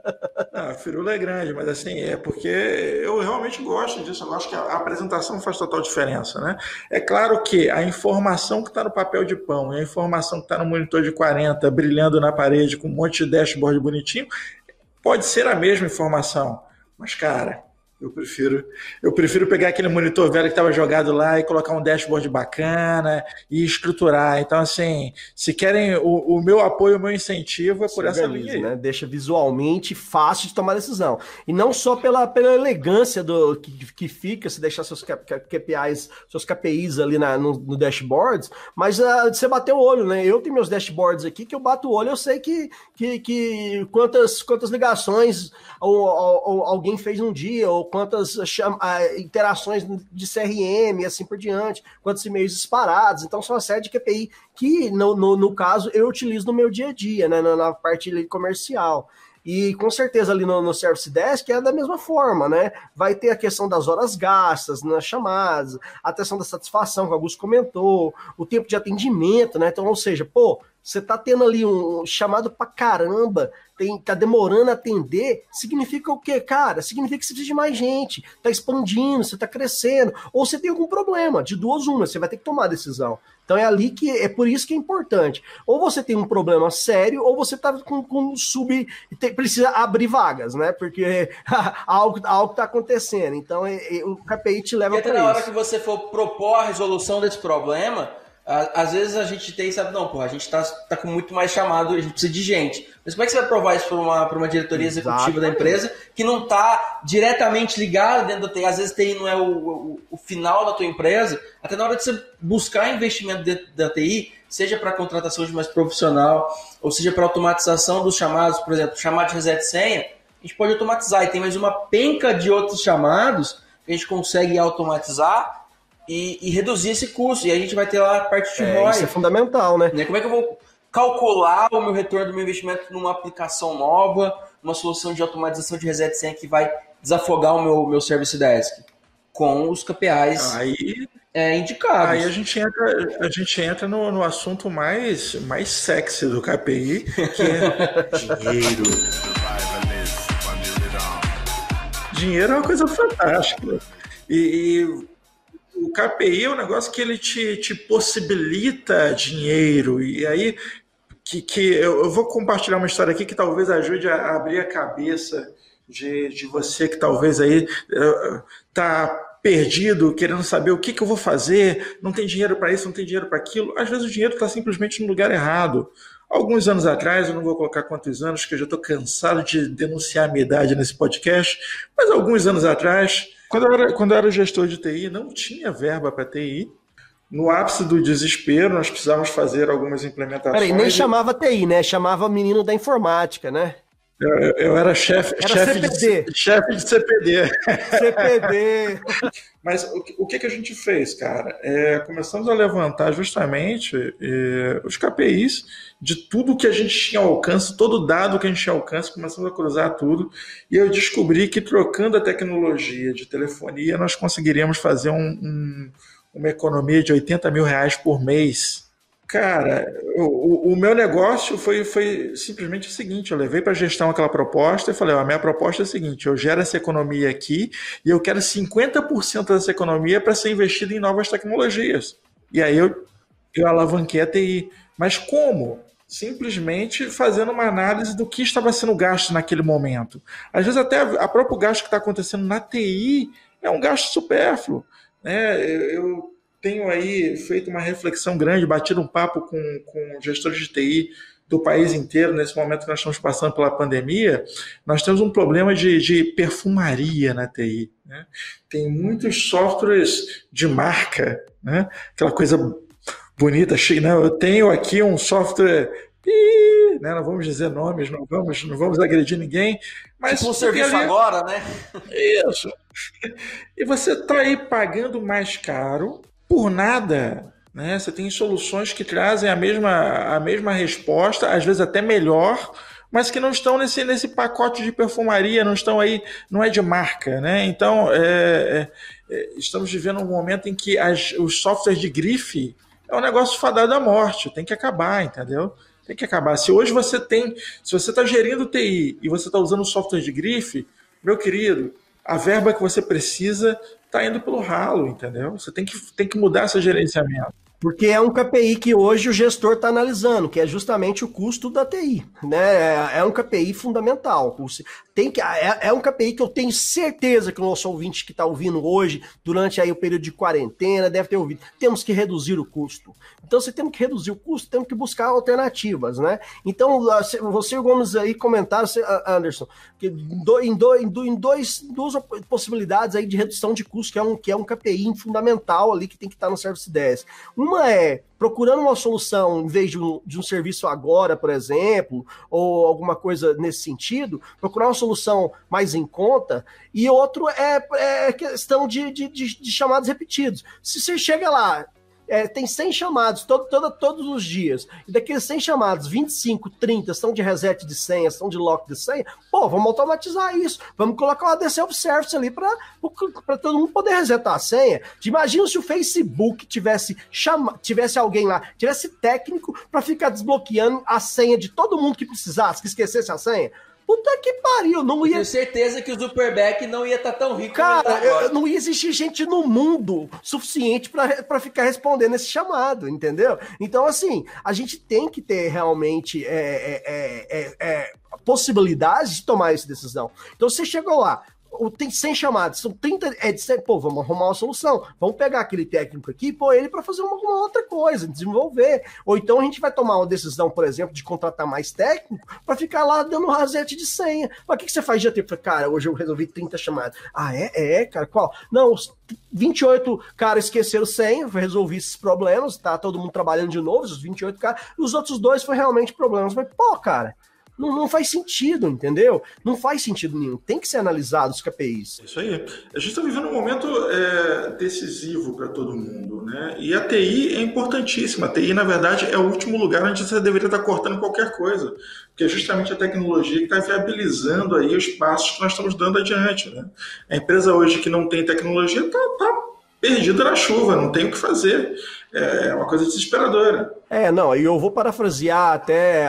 A firula é grande, mas assim, porque eu realmente gosto disso. Eu acho que a apresentação faz total diferença, né? É claro que a informação que está no papel de pão e a informação que está no monitor de 40, brilhando na parede com um monte de dashboard bonitinho, pode ser a mesma informação. Mas, cara, eu prefiro pegar aquele monitor velho que estava jogado lá e colocar um dashboard bacana e estruturar. Então, assim, se querem o meu apoio, o meu incentivo, é por essa linha aí. Né? Deixa visualmente fácil de tomar decisão. E não só pela elegância que fica, se deixar seus KPIs, seus KPIs ali no dashboards, mas você bater o olho, né? Eu tenho meus dashboards aqui que eu bato o olho, eu sei que quantas ligações alguém fez num dia, ou quantas interações de CRM e assim por diante, quantos e-mails disparados. Então, são uma série de KPI que, no caso, eu utilizo no meu dia a dia, né, na parte comercial. E com certeza ali no Service Desk é da mesma forma, né? Vai ter a questão das horas gastas nas chamadas, a questão da satisfação que o Augusto comentou, o tempo de atendimento, né? Então, ou seja, você tá tendo ali um chamado pra caramba, tá demorando a atender, significa o quê, cara? Significa que você precisa de mais gente, tá expandindo, você tá crescendo, ou você tem algum problema, de duas uma, você vai ter que tomar a decisão. Então é por isso que é importante. Ou você tem um problema sério, ou você tá precisa abrir vagas, né? Porque algo tá acontecendo. Então o KPI te leva para isso. Na hora que você for propor a resolução desse problema, às vezes a gente sabe, a gente tá com muito mais chamado, a gente precisa de gente. Mas como é que você vai provar isso para uma diretoria executiva da empresa que não está diretamente ligada dentro da TI? Às vezes TI não é o final da tua empresa. Até na hora de você buscar investimento dentro da TI, seja para contratação de mais profissional, ou seja para automatização dos chamados, por exemplo, chamado de reset senha, a gente pode automatizar. E tem mais uma penca de outros chamados que a gente consegue automatizar e reduzir esse custo. E a gente vai ter lá a parte de ROI. Isso é fundamental, né? Como é que eu vou calcular o meu retorno do meu investimento numa aplicação nova, uma solução de automatização de reset senha que vai desafogar o meu Service Desk? Com os KPIs indicados. Aí a gente entra no assunto mais sexy do KPI, que é dinheiro. Dinheiro é uma coisa fantástica. E o KPI é um negócio que ele te possibilita dinheiro. E aí que eu vou compartilhar uma história aqui que talvez ajude a abrir a cabeça de você que talvez aí tá perdido, querendo saber o que eu vou fazer, não tem dinheiro para isso, não tem dinheiro para aquilo. Às vezes o dinheiro está simplesmente no lugar errado. Alguns anos atrás, eu não vou colocar quantos anos, que eu já estou cansado de denunciar a minha idade nesse podcast, mas alguns anos atrás, quando eu era gestor de TI, não tinha verba para TI. No ápice do desespero, nós precisávamos fazer algumas implementações. Peraí, nem chamava TI, né? Chamava menino da informática, né? Eu era chefe de CPD. CPD. Mas o que a gente fez, cara? Começamos a levantar justamente os KPIs de tudo que a gente tinha alcance, todo dado que a gente tinha alcance, começamos a cruzar tudo, e eu descobri que trocando a tecnologia de telefonia, nós conseguiríamos fazer uma economia de R$80 mil por mês. Cara, o meu negócio foi simplesmente o seguinte, eu levei para a gestão aquela proposta e falei, a minha proposta é a seguinte, eu gero essa economia aqui e eu quero 50% dessa economia para ser investida em novas tecnologias. E aí eu alavanquei a TI. Mas como? Simplesmente fazendo uma análise do que estava sendo gasto naquele momento. Às vezes até a próprio gasto que está acontecendo na TI é um gasto supérfluo, né? Eu tenho aí feito uma reflexão grande, batido um papo com gestores de TI do país inteiro, nesse momento que nós estamos passando pela pandemia, nós temos um problema de perfumaria na TI, né? Tem muitos softwares de marca, né? Aquela coisa bonita, chique, né? Eu tenho aqui um software, né? Não vamos dizer nomes, não vamos agredir ninguém, mas tipo um serviço ali... agora, né? Isso. E você está aí pagando mais caro por nada, né? Você tem soluções que trazem a mesma resposta, às vezes até melhor, mas que não estão nesse pacote de perfumaria, não estão aí, não é de marca, né? Então, estamos vivendo um momento em que os softwares de grife é um negócio fadado à morte, tem que acabar, entendeu? Tem que acabar. Se você está gerindo TI e você está usando software de grife, meu querido, a verba que você precisa está indo pelo ralo, entendeu? Você tem que mudar esse gerenciamento. Porque é um KPI que hoje o gestor está analisando, que é justamente o custo da TI, né? É um KPI fundamental. É um KPI que eu tenho certeza que o nosso ouvinte que está ouvindo hoje, durante aí o período de quarentena, deve ter ouvido. Temos que reduzir o custo. Então, se temos que reduzir o custo, temos que buscar alternativas, né? Então, você e o Gomes aí comentaram, Anderson, que em duas possibilidades aí de redução de custo, que é um KPI fundamental ali que tem que estar no Service Desk. Uma é procurando uma solução, em vez de um serviço agora, por exemplo, ou alguma coisa nesse sentido, procurar uma solução mais em conta, e outro é questão de chamados repetidos. Se você chega lá, tem 100 chamados todos os dias, e daqueles 100 chamados, 25, 30 são de reset de senha, são de lock de senha, vamos automatizar isso, vamos colocar uma ADC of Service ali para todo mundo poder resetar a senha. Imagina se o Facebook tivesse alguém lá, tivesse técnico para ficar desbloqueando a senha de todo mundo que precisasse, que esquecesse a senha. Puta que pariu, não ia... Tenho certeza que o Zuckerberg não ia estar tão rico. Cara, não ia existir gente no mundo suficiente para ficar respondendo esse chamado, entendeu? Então, assim, a gente tem que ter realmente possibilidades de tomar essa decisão. Então, você chegou lá, tem 100 chamadas, são 30, vamos arrumar uma solução, vamos pegar aquele técnico aqui e pôr ele para fazer uma outra coisa, desenvolver, ou então a gente vai tomar uma decisão, por exemplo, de contratar mais técnico para ficar lá dando um reset de senha. Mas o que você faz de tempo? Cara, hoje eu resolvi 30 chamadas. Ah, cara, qual? Não, os 28 caras esqueceram senha, resolvi esses problemas, tá todo mundo trabalhando de novo, os 28 caras, e os outros 2 foi realmente problemas. Mas, cara, não faz sentido, entendeu? Não faz sentido nenhum. Tem que ser analisado os KPIs. Isso aí. A gente está vivendo um momento decisivo para todo mundo, né? E a TI é importantíssima. A TI, na verdade, é o último lugar onde você deveria estar cortando qualquer coisa. Porque é justamente a tecnologia que está viabilizando aí os passos que nós estamos dando adiante, né? A empresa hoje que não tem tecnologia está perdido na chuva, não tem o que fazer. É uma coisa desesperadora. Não, e eu vou parafrasear até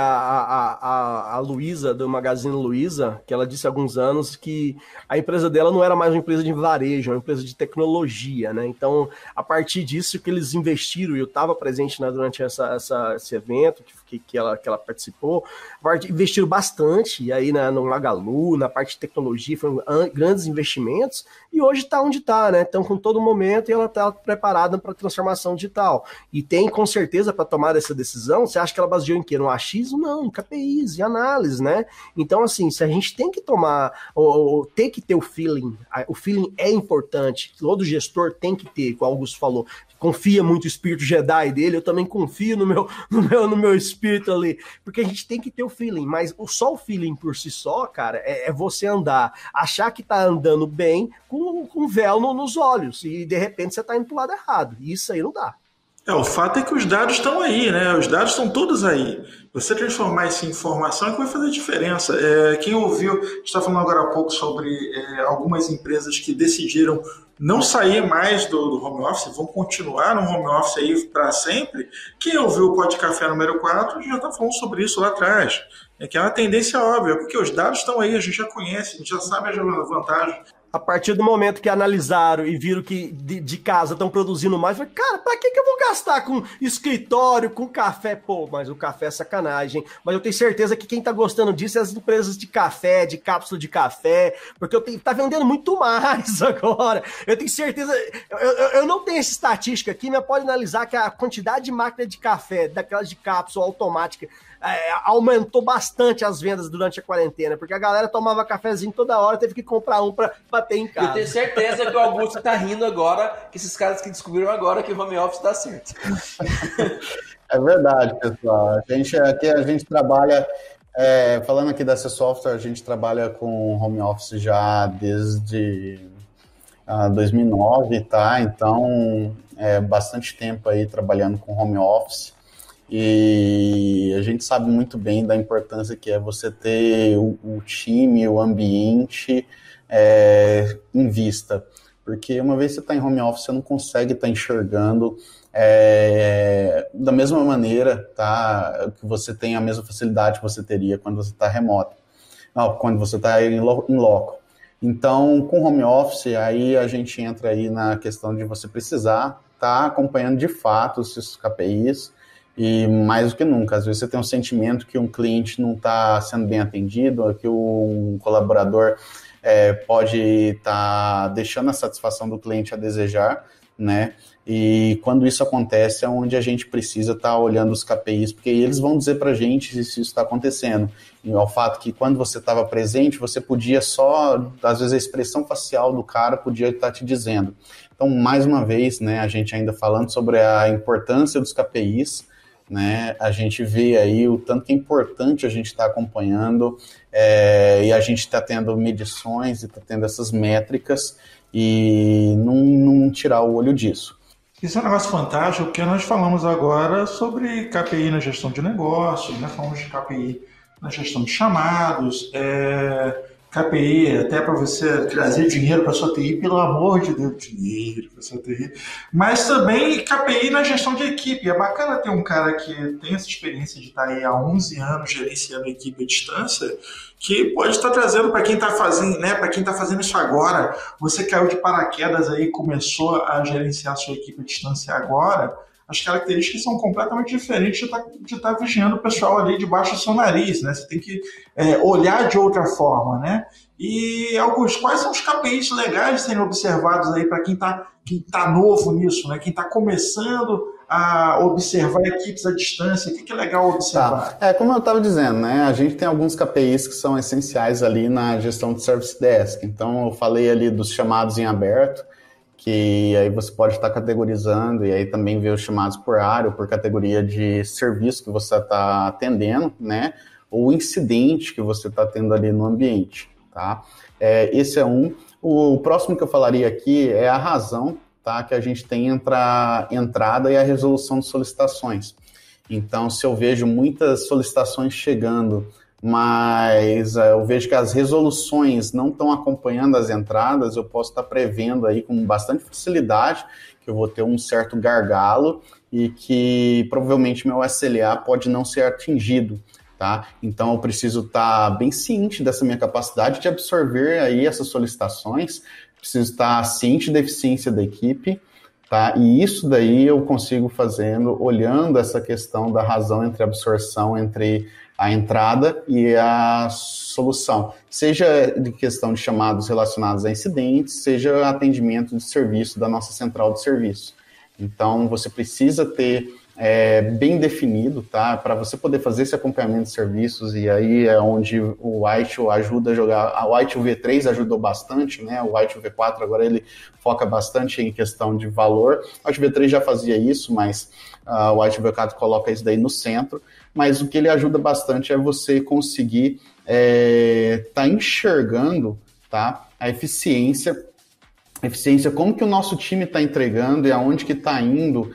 a Luísa, do Magazine Luiza, que ela disse há alguns anos que a empresa dela não era mais uma empresa de varejo, uma empresa de tecnologia, né? Então, a partir disso que eles investiram, e eu estava presente, né, durante esse evento que ela participou, investiram bastante, e aí no Magalu, na parte de tecnologia, foram grandes investimentos, e hoje está onde está, né? Então, com todo momento, e ela está preparada para a transformação digital. E tem, com certeza, para tomar essa decisão, você acha que ela baseou em quê? No achismo? Não, em KPIs, em análise, né? Então, assim, se a gente tem que tomar, ou tem que ter o feeling é importante, todo gestor tem que ter, como o Augusto falou, confia muito no espírito Jedi dele, eu também confio no meu espírito ali, porque a gente tem que ter o feeling, mas só o feeling por si só, cara, é você andar, achar que tá andando bem com véu nos olhos, e de repente você tá indo pro lado errado, e isso aí não dá. O fato é que os dados estão aí, né? Os dados estão todos aí. Você transformar isso em informação é que vai fazer diferença. Quem ouviu, está falando agora há pouco sobre algumas empresas que decidiram não sair mais do home office, vão continuar no home office aí para sempre. Quem ouviu o Pod Café número 4 já está falando sobre isso lá atrás. Que é uma tendência óbvia, porque os dados estão aí, a gente já conhece, a gente já sabe as vantagens. A partir do momento que analisaram e viram que de casa estão produzindo mais, falei, cara, pra que eu vou gastar com escritório, com café? Pô, mas o café é sacanagem. Mas eu tenho certeza que quem tá gostando disso é as empresas de café, de cápsula de café, porque tá vendendo muito mais agora. Eu tenho certeza, eu não tenho essa estatística aqui, mas pode analisar que a quantidade de máquina de café, daquelas de cápsula automática, aumentou bastante as vendas durante a quarentena, porque a galera tomava cafezinho toda hora, teve que comprar um pra ter em casa. Eu tenho certeza que o Augusto tá rindo agora, que esses caras que descobriram agora que o home office dá certo. É verdade, pessoal. A gente trabalha, falando aqui da C Software, a gente trabalha com home office já desde 2009, tá? Então, bastante tempo aí trabalhando com home office. E a gente sabe muito bem da importância que é você ter o time, o ambiente em vista. Porque uma vez que você está em home office, você não consegue estar enxergando da mesma maneira, tá, que você tem a mesma facilidade que você teria quando você está remoto. Não, quando você está em loco. Então, com home office, aí a gente entra aí na questão de você precisar estar acompanhando de fato os seus KPIs. E mais do que nunca, às vezes você tem um sentimento que um cliente não está sendo bem atendido, que um colaborador pode estar deixando a satisfação do cliente a desejar, né? E quando isso acontece é onde a gente precisa estar olhando os KPIs, porque eles vão dizer para a gente se isso está acontecendo. E ao fato que quando você estava presente, você podia só, às vezes a expressão facial do cara podia estar te dizendo. Então, mais uma vez, né, a gente ainda falando sobre a importância dos KPIs, né, a gente vê aí o tanto que é importante a gente estar acompanhando e a gente está tendo medições e está tendo essas métricas e não tirar o olho disso. Isso é um negócio fantástico, porque nós falamos agora sobre KPI na gestão de negócios, né? Falamos de KPI na gestão de chamados, KPI até para você trazer dinheiro para sua TI, pelo amor de Deus, dinheiro para sua TI, mas também KPI na gestão de equipe. É bacana ter um cara que tem essa experiência de estar aí há 11 anos gerenciando a equipe à distância, que pode estar trazendo para quem está fazendo, né, para quem está fazendo isso agora. Você caiu de paraquedas aí, começou a gerenciar a sua equipe à distância agora. As características são completamente diferentes de estar vigiando o pessoal ali debaixo do seu nariz, né? Você tem que olhar de outra forma, né? E, Augusto, quais são os KPIs legais de serem observados aí para quem tá novo nisso, né? Quem está começando a observar equipes à distância, o que é legal observar? Tá. Como eu estava dizendo, né? A gente tem alguns KPIs que são essenciais ali na gestão de Service Desk. Então, eu falei ali dos chamados em aberto, que aí você pode estar categorizando e aí também ver os chamados por área ou por categoria de serviço que você está atendendo, né? Ou o incidente que você está tendo ali no ambiente, tá? Esse é um. O próximo que eu falaria aqui é a razão, tá? Que a gente tem entre a entrada e a resolução de solicitações. Então, se eu vejo muitas solicitações chegando mas eu vejo que as resoluções não estão acompanhando as entradas, eu posso estar prevendo aí com bastante facilidade que eu vou ter um certo gargalo e que provavelmente meu SLA pode não ser atingido. Tá? Então eu preciso estar bem ciente dessa minha capacidade de absorver aí essas solicitações, preciso estar ciente da eficiência da equipe, tá? E isso daí eu consigo fazendo, olhando essa questão da razão entre a absorção, entre a entrada e a solução, seja de questão de chamados relacionados a incidentes, seja atendimento de serviço da nossa central de serviço. Então você precisa ter bem definido, tá? Para você poder fazer esse acompanhamento de serviços, e aí é onde o ITIL ajuda a jogar. O ITIL V3 ajudou bastante, né? O ITIL V4 agora ele foca bastante em questão de valor. O ITIL V3 já fazia isso, mas o ITIL V4 coloca isso daí no centro. Mas o que ele ajuda bastante é você conseguir tá enxergando, tá? A eficiência, como que o nosso time está entregando e aonde que está indo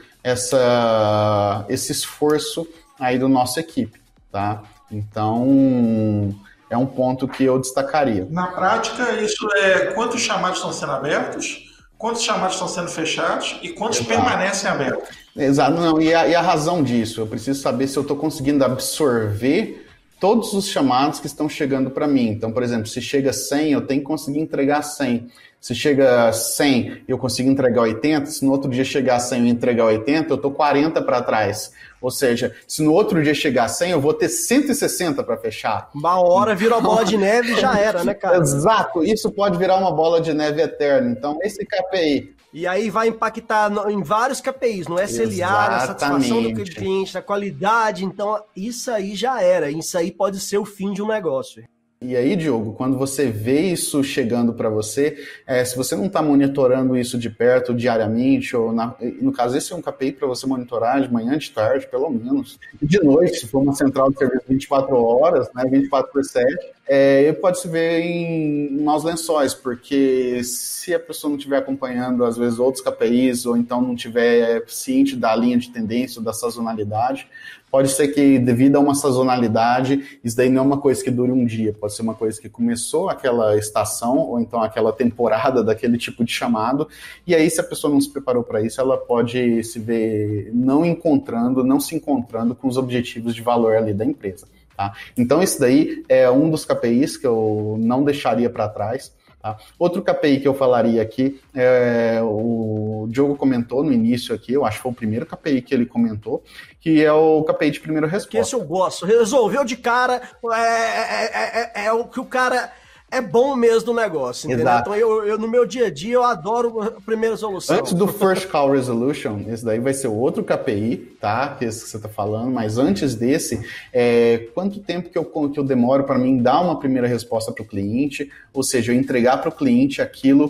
esse esforço aí do nossa equipe, tá? Então, é um ponto que eu destacaria. Na prática, isso é quantos chamados estão sendo abertos, quantos chamados estão sendo fechados e quantos permanecem abertos. Exato, não, e a razão disso, eu preciso saber se eu estou conseguindo absorver todos os chamados que estão chegando para mim. Então, por exemplo, se chega 100, eu tenho que conseguir entregar 100. Se chega 100, eu consigo entregar 80. Se no outro dia chegar 100 e entregar 80, eu estou 40 para trás. Ou seja, se no outro dia chegar 100, eu vou ter 160 para fechar. Uma hora vira uma bola de neve e já era, né, cara? Exato, isso pode virar uma bola de neve eterna. Então, esse KPI... E aí vai impactar em vários KPIs, no SLA, na satisfação do cliente, na qualidade. Então, isso aí já era. Isso aí pode ser o fim de um negócio. E aí, Diogo, quando você vê isso chegando para você, se você não está monitorando isso de perto diariamente, ou no caso, esse é um KPI para você monitorar de manhã, de tarde, pelo menos, de noite, se for uma central de serviço 24 horas, né, 24/7, pode se ver em maus lençóis, porque se a pessoa não estiver acompanhando, às vezes, outros KPIs, ou então não estiver ciente da linha de tendência, ou da sazonalidade, pode ser que, devido a uma sazonalidade, isso daí não é uma coisa que dure um dia, pode ser uma coisa que começou aquela estação, ou então aquela temporada daquele tipo de chamado, e aí se a pessoa não se preparou para isso, ela pode se ver não se encontrando com os objetivos de valor ali da empresa. Tá? Então, isso daí é um dos KPIs que eu não deixaria para trás. Tá? Outro KPI que eu falaria aqui, o Diogo comentou no início aqui, eu acho que foi o primeiro KPI que ele comentou, que é o KPI de primeira resposta. Que esse eu gosto. Resolveu de cara, é o que o cara... É bom mesmo do negócio, entendeu? Exato. Então, eu no meu dia a dia, eu adoro a primeira solução. Antes do First Call Resolution, esse daí vai ser outro KPI, tá? Que é esse que você está falando, mas antes desse, quanto tempo que eu demoro para mim dar uma primeira resposta para o cliente, ou seja, eu entregar para o cliente aquilo,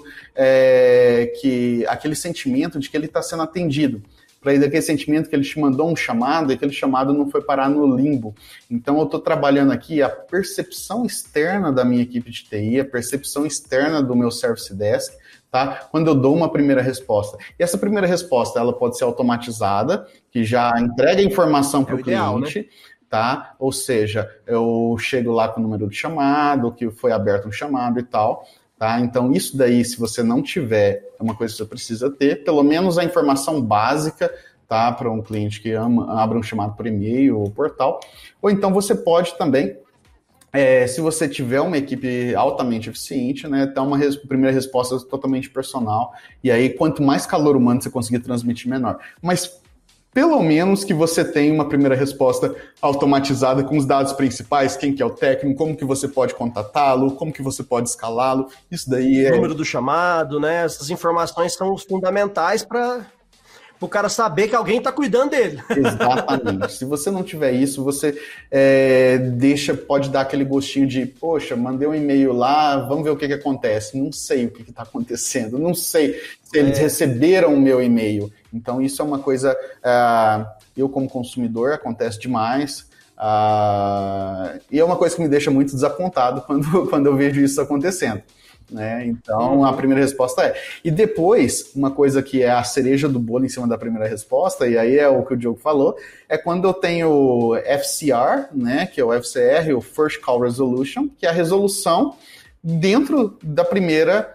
aquele sentimento de que ele está sendo atendido. Para ele daquele sentimento que ele te mandou um chamado e aquele chamado não foi parar no limbo. Então, eu estou trabalhando aqui a percepção externa da minha equipe de TI, a percepção externa do meu Service Desk, tá? Quando eu dou uma primeira resposta. E essa primeira resposta, ela pode ser automatizada, que já entrega a informação para o cliente, né? Tá? Ou seja, eu chego lá com o número de chamado, que foi aberto um chamado e tal. Tá? Então, isso daí, se você não tiver, é uma coisa que você precisa ter, pelo menos a informação básica, tá? Para um cliente que abra um chamado por e-mail ou portal. Ou então você pode também, se você tiver uma equipe altamente eficiente, né, dar uma primeira resposta totalmente personal. E aí, quanto mais calor humano você conseguir transmitir, menor. Mas pelo menos que você tenha uma primeira resposta automatizada com os dados principais, quem que é o técnico, como que você pode contatá-lo, como que você pode escalá-lo, isso daí o número do chamado, né? Essas informações são fundamentais para o cara saber que alguém está cuidando dele. Exatamente. Se você não tiver isso, você pode dar aquele gostinho de, poxa, mandei um e-mail lá, vamos ver o que acontece. Não sei o que está acontecendo, não sei se eles receberam o meu e-mail. Então, isso é uma coisa, eu como consumidor, acontece demais, e é uma coisa que me deixa muito desapontado quando eu vejo isso acontecendo. né? Então, a primeira resposta é. E depois, uma coisa que é a cereja do bolo em cima da primeira resposta, e aí é o que o Diogo falou, é quando eu tenho FCR, né, que é o FCR, o First Call Resolution, que é a resolução dentro da primeira...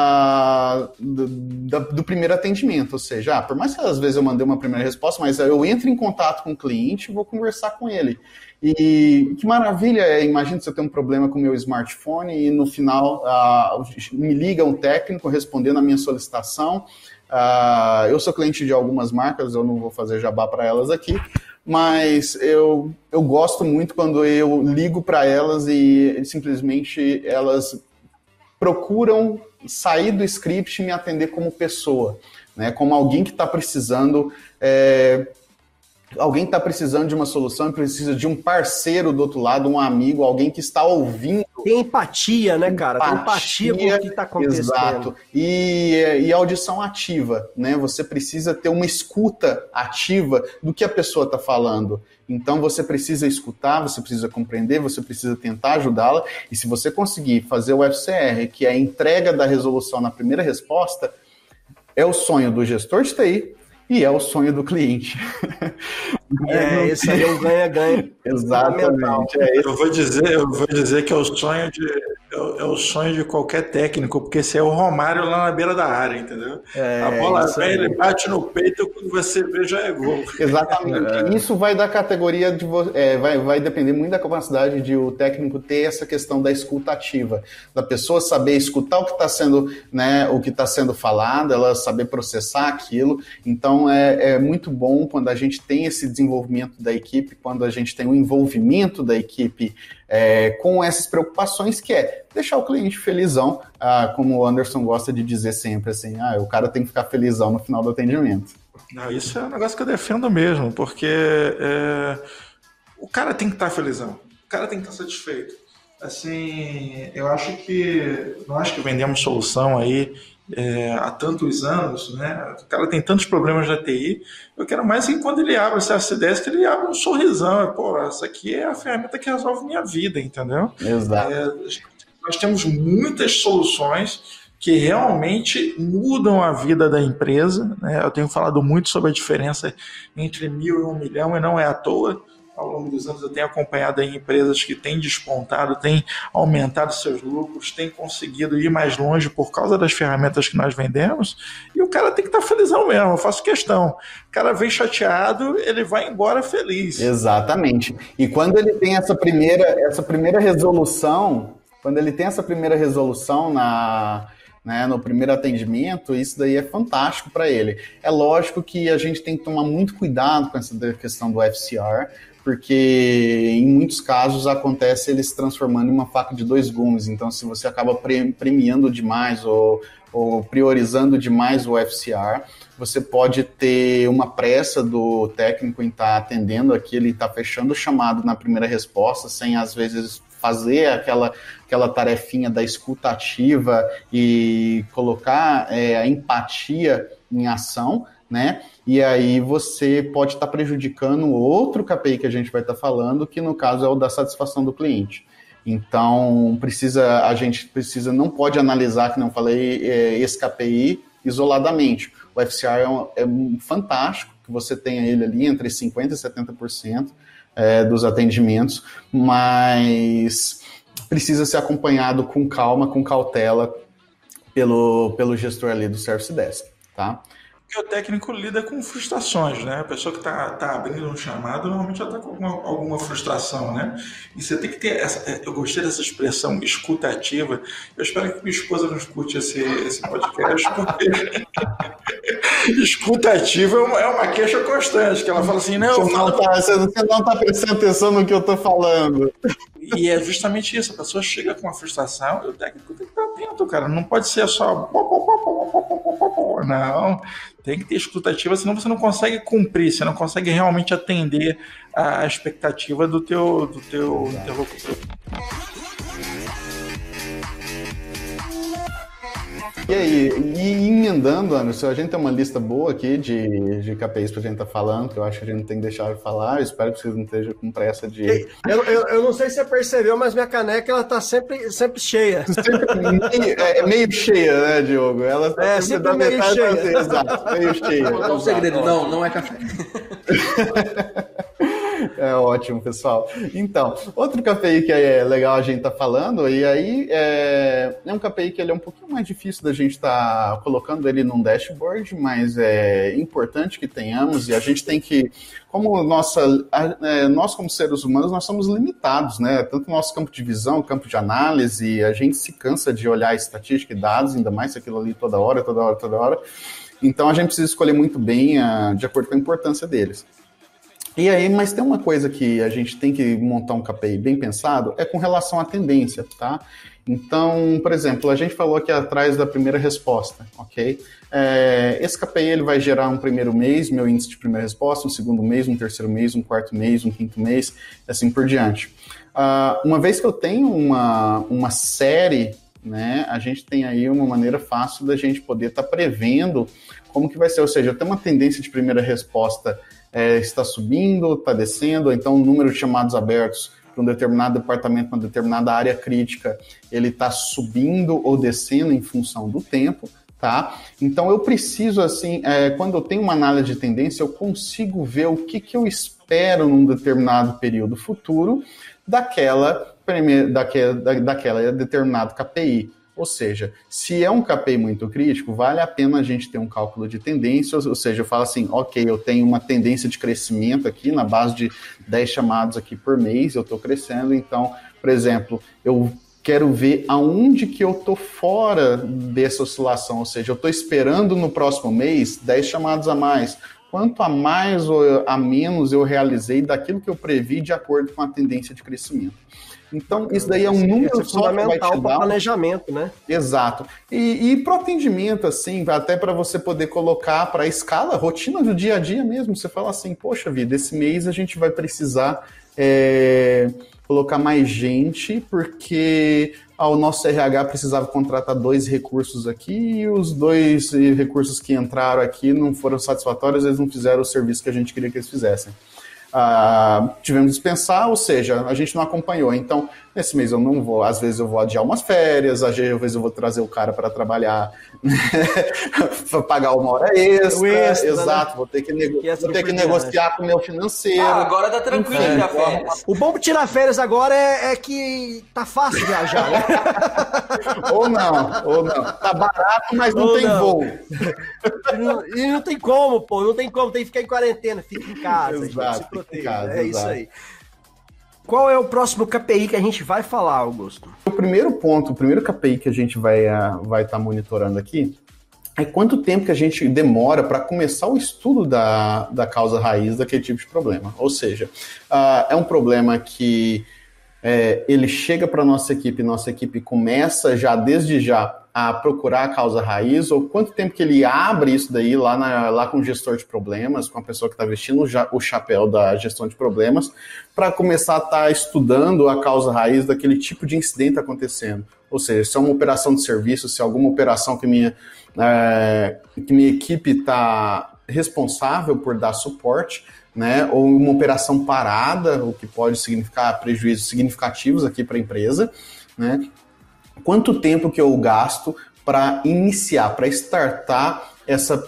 do primeiro atendimento, ou seja, por mais que às vezes eu mandei uma primeira resposta, mas eu entro em contato com o cliente e vou conversar com ele. E que maravilha, imagina se eu tenho um problema com o meu smartphone e no final me liga um técnico respondendo a minha solicitação. Eu sou cliente de algumas marcas, eu não vou fazer jabá para elas aqui, mas eu gosto muito quando eu ligo para elas e simplesmente elas procuram sair do script e me atender como pessoa, né? Como alguém que está precisando... Alguém que está precisando de uma solução e precisa de um parceiro do outro lado, um amigo, alguém que está ouvindo. Tem empatia, né, cara? Tem empatia com o que está acontecendo. Exato. E audição ativa, né? Você precisa ter uma escuta ativa do que a pessoa está falando. Então, você precisa escutar, você precisa compreender, você precisa tentar ajudá-la. E se você conseguir fazer o FCR, que é a entrega da resolução na primeira resposta, é o sonho do gestor de TI, e é o sonho do cliente. Esse aí é um ganha-ganha. Exatamente. Eu vou dizer que é o sonho de qualquer técnico, porque esse é o Romário lá na beira da área, entendeu? A bola vem, ele bate no peito, quando você vê já é gol. Exatamente. Isso vai da categoria de vai depender muito da capacidade de o técnico ter essa questão da escuta ativa, da pessoa saber escutar o que está sendo, né, o que está sendo falado, ela saber processar aquilo. Então é muito bom quando a gente tem esse desenvolvimento da equipe, quando a gente tem o envolvimento da equipe com essas preocupações, que é deixar o cliente felizão, como o Anderson gosta de dizer sempre, assim, o cara tem que ficar felizão no final do atendimento. Não, isso é um negócio que eu defendo mesmo, porque o cara tem que estar felizão, o cara tem que estar satisfeito. Assim, eu acho que nós que vendemos solução aí há tantos anos, né? O cara tem tantos problemas na TI, eu quero mais que quando ele abre o CRC10, que ele abre um sorrisão. Pô, essa aqui é a ferramenta que resolve minha vida, entendeu? Exato. Nós temos muitas soluções que realmente mudam a vida da empresa, né? Eu tenho falado muito sobre a diferença entre 1.000 e 1 milhão, e não é à toa. Ao longo dos anos eu tenho acompanhado aí empresas que têm despontado, têm aumentado seus lucros, têm conseguido ir mais longe por causa das ferramentas que nós vendemos, e o cara tem que estar felizão mesmo, eu faço questão. O cara vem chateado, ele vai embora feliz. Exatamente. E quando ele tem essa primeira resolução, no primeiro atendimento, isso daí é fantástico para ele. É lógico que a gente tem que tomar muito cuidado com essa questão do FCR, porque em muitos casos acontece ele se transformando em uma faca de dois gumes. Então, se você acaba premiando demais ou priorizando demais o FCR, você pode ter uma pressa do técnico em estar atendendo aquilo e estar fechando o chamado na primeira resposta, sem às vezes fazer aquela tarefinha da escuta ativa e colocar a empatia em ação, né? E aí você pode estar prejudicando outro KPI que a gente vai estar falando, que no caso é o da satisfação do cliente. Então, a gente não pode analisar, que não falei, esse KPI isoladamente. O FCR é fantástico, que você tenha ele ali entre 50% e 70% dos atendimentos, mas precisa ser acompanhado com calma, com cautela, pelo gestor ali do Service Desk, tá? Porque o técnico lida com frustrações, né? A pessoa que está abrindo um chamado normalmente já está com alguma frustração, né? E você tem que ter eu gostei dessa expressão, escuta ativa. Eu espero que minha esposa não escute esse podcast, porque escuta ativa é uma queixa constante, que ela fala assim, não... Você não está prestando atenção no que eu estou falando. E é justamente isso, a pessoa chega com uma frustração, e o técnico tem que estar atento, cara. Não pode ser só... Não, tem que ter escutativa, senão você não consegue cumprir, você não consegue realmente atender a expectativa do teu interlocutor. E aí, e emendando, Anderson, a gente tem uma lista boa aqui de KPIs pra gente estar falando, que eu acho que a gente não tem que deixar de falar. Eu espero que vocês não estejam com pressa de... Eu não sei se você percebeu, mas minha caneca ela tá sempre cheia. Meio cheia, né, Diogo? Ela tá sempre meio cheia. Exato, meio cheia. Não é um segredo, não é café. É ótimo, pessoal. Então, outro KPI que é legal a gente tá falando, e aí é um KPI que ele é um pouquinho mais difícil da gente estar colocando ele num dashboard, mas é importante que tenhamos, e a gente tem que, como nós como seres humanos, nós somos limitados, né? Tanto no nosso campo de visão, campo de análise, a gente se cansa de olhar estatística e dados, ainda mais aquilo ali toda hora. Então, a gente precisa escolher muito bem de acordo com a importância deles. E aí, mas tem uma coisa que a gente tem que montar um KPI bem pensado, é com relação à tendência, tá? Então, por exemplo, a gente falou aqui atrás da primeira resposta, ok? Esse KPI ele vai gerar um primeiro mês, meu índice de primeira resposta, um segundo mês, um terceiro mês, um quarto mês, um quinto mês, assim por diante. Uma vez que eu tenho uma série, né, a gente tem aí uma maneira fácil da gente poder estar prevendo como que vai ser, ou seja, eu tenho uma tendência de primeira resposta está subindo, está descendo, então o número de chamados abertos para um determinado departamento, uma determinada área crítica, ele está subindo ou descendo em função do tempo, tá? Então eu preciso, assim, quando eu tenho uma análise de tendência, eu consigo ver o que eu espero num determinado período futuro daquela determinado KPI. Ou seja, se é um KPI muito crítico, vale a pena a gente ter um cálculo de tendência, ou seja, eu falo assim, ok, eu tenho uma tendência de crescimento aqui, na base de 10 chamados aqui por mês, eu estou crescendo, então, por exemplo, eu quero ver aonde que eu estou fora dessa oscilação, ou seja, eu estou esperando no próximo mês 10 chamados a mais, quanto a mais ou a menos eu realizei daquilo que eu previ de acordo com a tendência de crescimento. Então, isso daí é um número só que vai te dar para planejamento, né? Exato. E para o atendimento, assim, até para você poder colocar para a escala, rotina do dia a dia mesmo. Você fala assim, poxa vida, esse mês a gente vai precisar colocar mais gente, porque o nosso RH precisava contratar 2 recursos aqui e os 2 recursos que entraram aqui não foram satisfatórios, eles não fizeram o serviço que a gente queria que eles fizessem. Tivemos que dispensar, ou seja, a gente não acompanhou. Então, nesse mês eu não vou, às vezes eu vou adiar umas férias, às vezes eu vou trazer o cara para trabalhar, para pagar uma hora extra, exato, né? Vou ter que negociar com o meu financeiro. Agora tá tranquilo tirar férias. O bom de tirar férias agora é que tá fácil viajar, né? ou não. Tá barato, mas não tem voo. E não tem como, tem que ficar em quarentena, fica em casa, exato, se proteger, casa, isso aí. Qual é o próximo KPI que a gente vai falar, Augusto? O primeiro KPI que a gente vai estar monitorando aqui é quanto tempo que a gente demora para começar o estudo da causa raiz daquele tipo de problema. Ou seja, é um problema que ele chega para a nossa equipe começa já desde já a procurar a causa raiz, ou quanto tempo que ele abre isso daí lá com o gestor de problemas, com a pessoa que está vestindo o chapéu da gestão de problemas, para começar a estar estudando a causa raiz daquele tipo de incidente acontecendo. Ou seja, se é uma operação de serviço, se é alguma operação que minha equipe está responsável por dar suporte, né, ou uma operação parada, o que pode significar prejuízos significativos aqui para a empresa, né? Quanto tempo que eu gasto para iniciar, para startar essa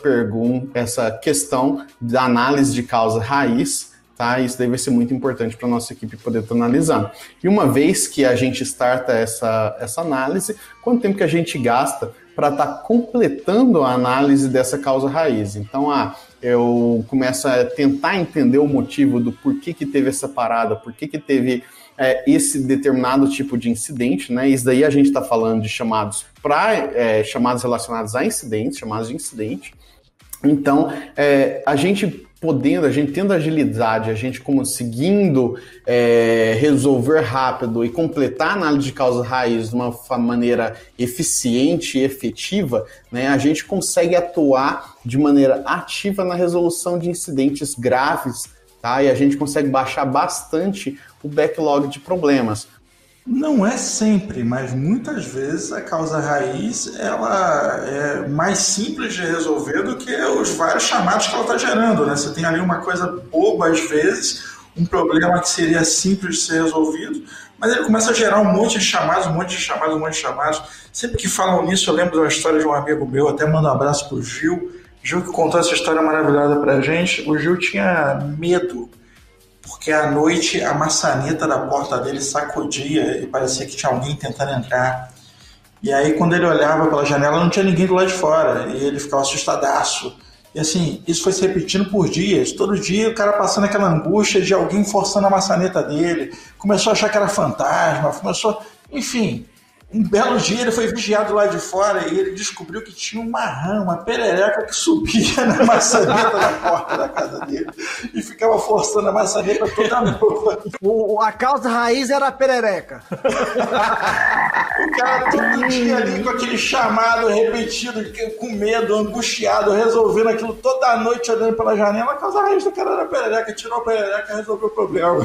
questão da análise de causa raiz, tá? Isso daí vai ser muito importante para a nossa equipe poder estar analisando. E uma vez que a gente starta essa análise, quanto tempo que a gente gasta para estar completando a análise dessa causa raiz? Então, eu começo a tentar entender o motivo do porquê que teve essa parada, porquê que teve esse determinado tipo de incidente, né? Isso daí a gente está falando de chamados relacionados a incidentes, chamados de incidente. Então, a gente tendo agilidade, a gente conseguindo resolver rápido e completar a análise de causa raiz de uma maneira eficiente e efetiva, né, a gente consegue atuar de maneira ativa na resolução de incidentes graves, tá? E a gente consegue baixar bastante o backlog de problemas. Não é sempre, mas muitas vezes a causa raiz ela é mais simples de resolver do que os vários chamados que ela está gerando, né? Você tem ali uma coisa boba às vezes, um problema que seria simples de ser resolvido, mas ele começa a gerar um monte de chamados. Sempre que falam nisso, eu lembro de uma história de um amigo meu, até mando um abraço pro Gil que contou essa história maravilhosa pra gente. O Gil tinha medo, porque à noite a maçaneta da porta dele sacudia e parecia que tinha alguém tentando entrar. E aí quando ele olhava pela janela não tinha ninguém do lado de fora, e ele ficava assustadaço. E assim, isso foi se repetindo por dias. Todo dia o cara passando aquela angústia de alguém forçando a maçaneta dele. Começou a achar que era fantasma, enfim. Um belo dia ele foi vigiado lá de fora e ele descobriu que tinha uma rã, uma perereca que subia na maçaneta da porta da casa dele e ficava forçando a maçaneta toda noite. A causa raiz era a perereca. O cara todo dia ali com aquele chamado repetido, com medo, angustiado, resolvendo aquilo toda noite, olhando pela janela. A causa raiz do cara era a perereca, tirou a perereca e resolveu o problema.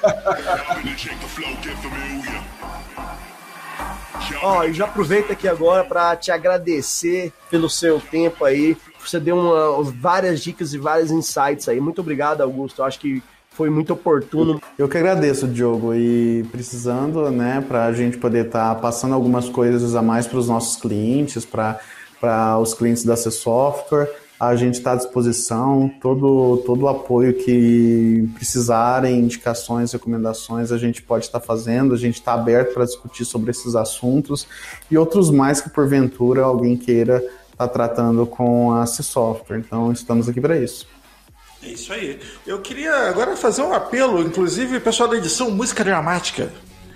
E já aproveito aqui agora para te agradecer pelo seu tempo aí. Você deu várias dicas e vários insights aí. Muito obrigado, Augusto. Eu acho que foi muito oportuno. Eu que agradeço, Diogo, e precisando, né, para a gente poder estar passando algumas coisas a mais para os nossos clientes, para os clientes da C Software. A gente está à disposição, todo o apoio que precisarem, indicações, recomendações, a gente pode estar fazendo, a gente está aberto para discutir sobre esses assuntos e outros mais que porventura alguém queira estar tratando com a C Software. Então estamos aqui para isso. É isso aí. Eu queria agora fazer um apelo, inclusive, pessoal da edição Música Dramática.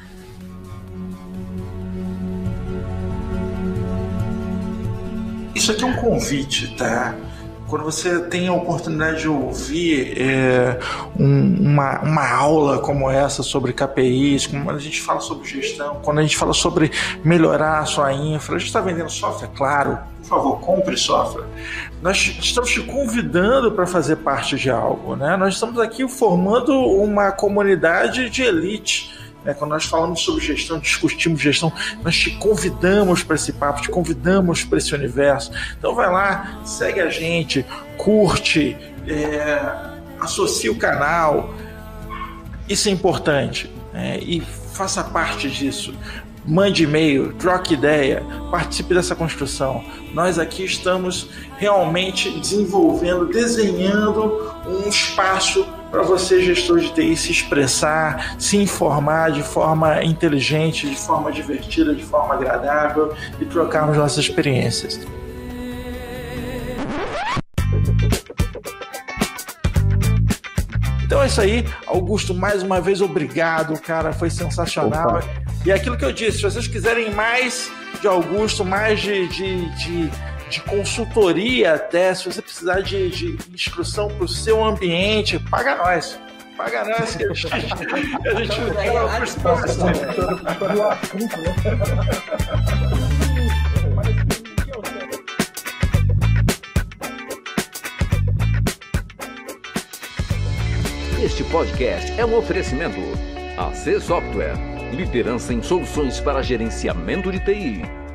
Isso aqui é um convite, tá? Quando você tem a oportunidade de ouvir uma aula como essa sobre KPIs, quando a gente fala sobre gestão, quando a gente fala sobre melhorar a sua infra, a gente está vendendo software? Claro, por favor, compre software. Nós estamos te convidando para fazer parte de algo, né? Nós estamos aqui formando uma comunidade de elite. Quando nós falamos sobre gestão, discutimos gestão, nós te convidamos para esse papo, te convidamos para esse universo. Então vai lá, segue a gente, curte, associa o canal. Isso é importante, e faça parte disso. Mande e-mail, troque ideia, participe dessa construção. Nós aqui estamos realmente desenvolvendo, desenhando um espaço para você, gestor de TI, se expressar, se informar de forma inteligente, de forma divertida, de forma agradável e trocarmos nossas experiências. Então é isso aí, Augusto, mais uma vez obrigado, cara, foi sensacional. Opa. E é aquilo que eu disse, se vocês quiserem mais de Augusto, mais de consultoria até, se você precisar de instrução para o seu ambiente, paga nós que a gente leva para o espaço. Este podcast é um oferecimento AC Software, liderança em soluções para gerenciamento de TI.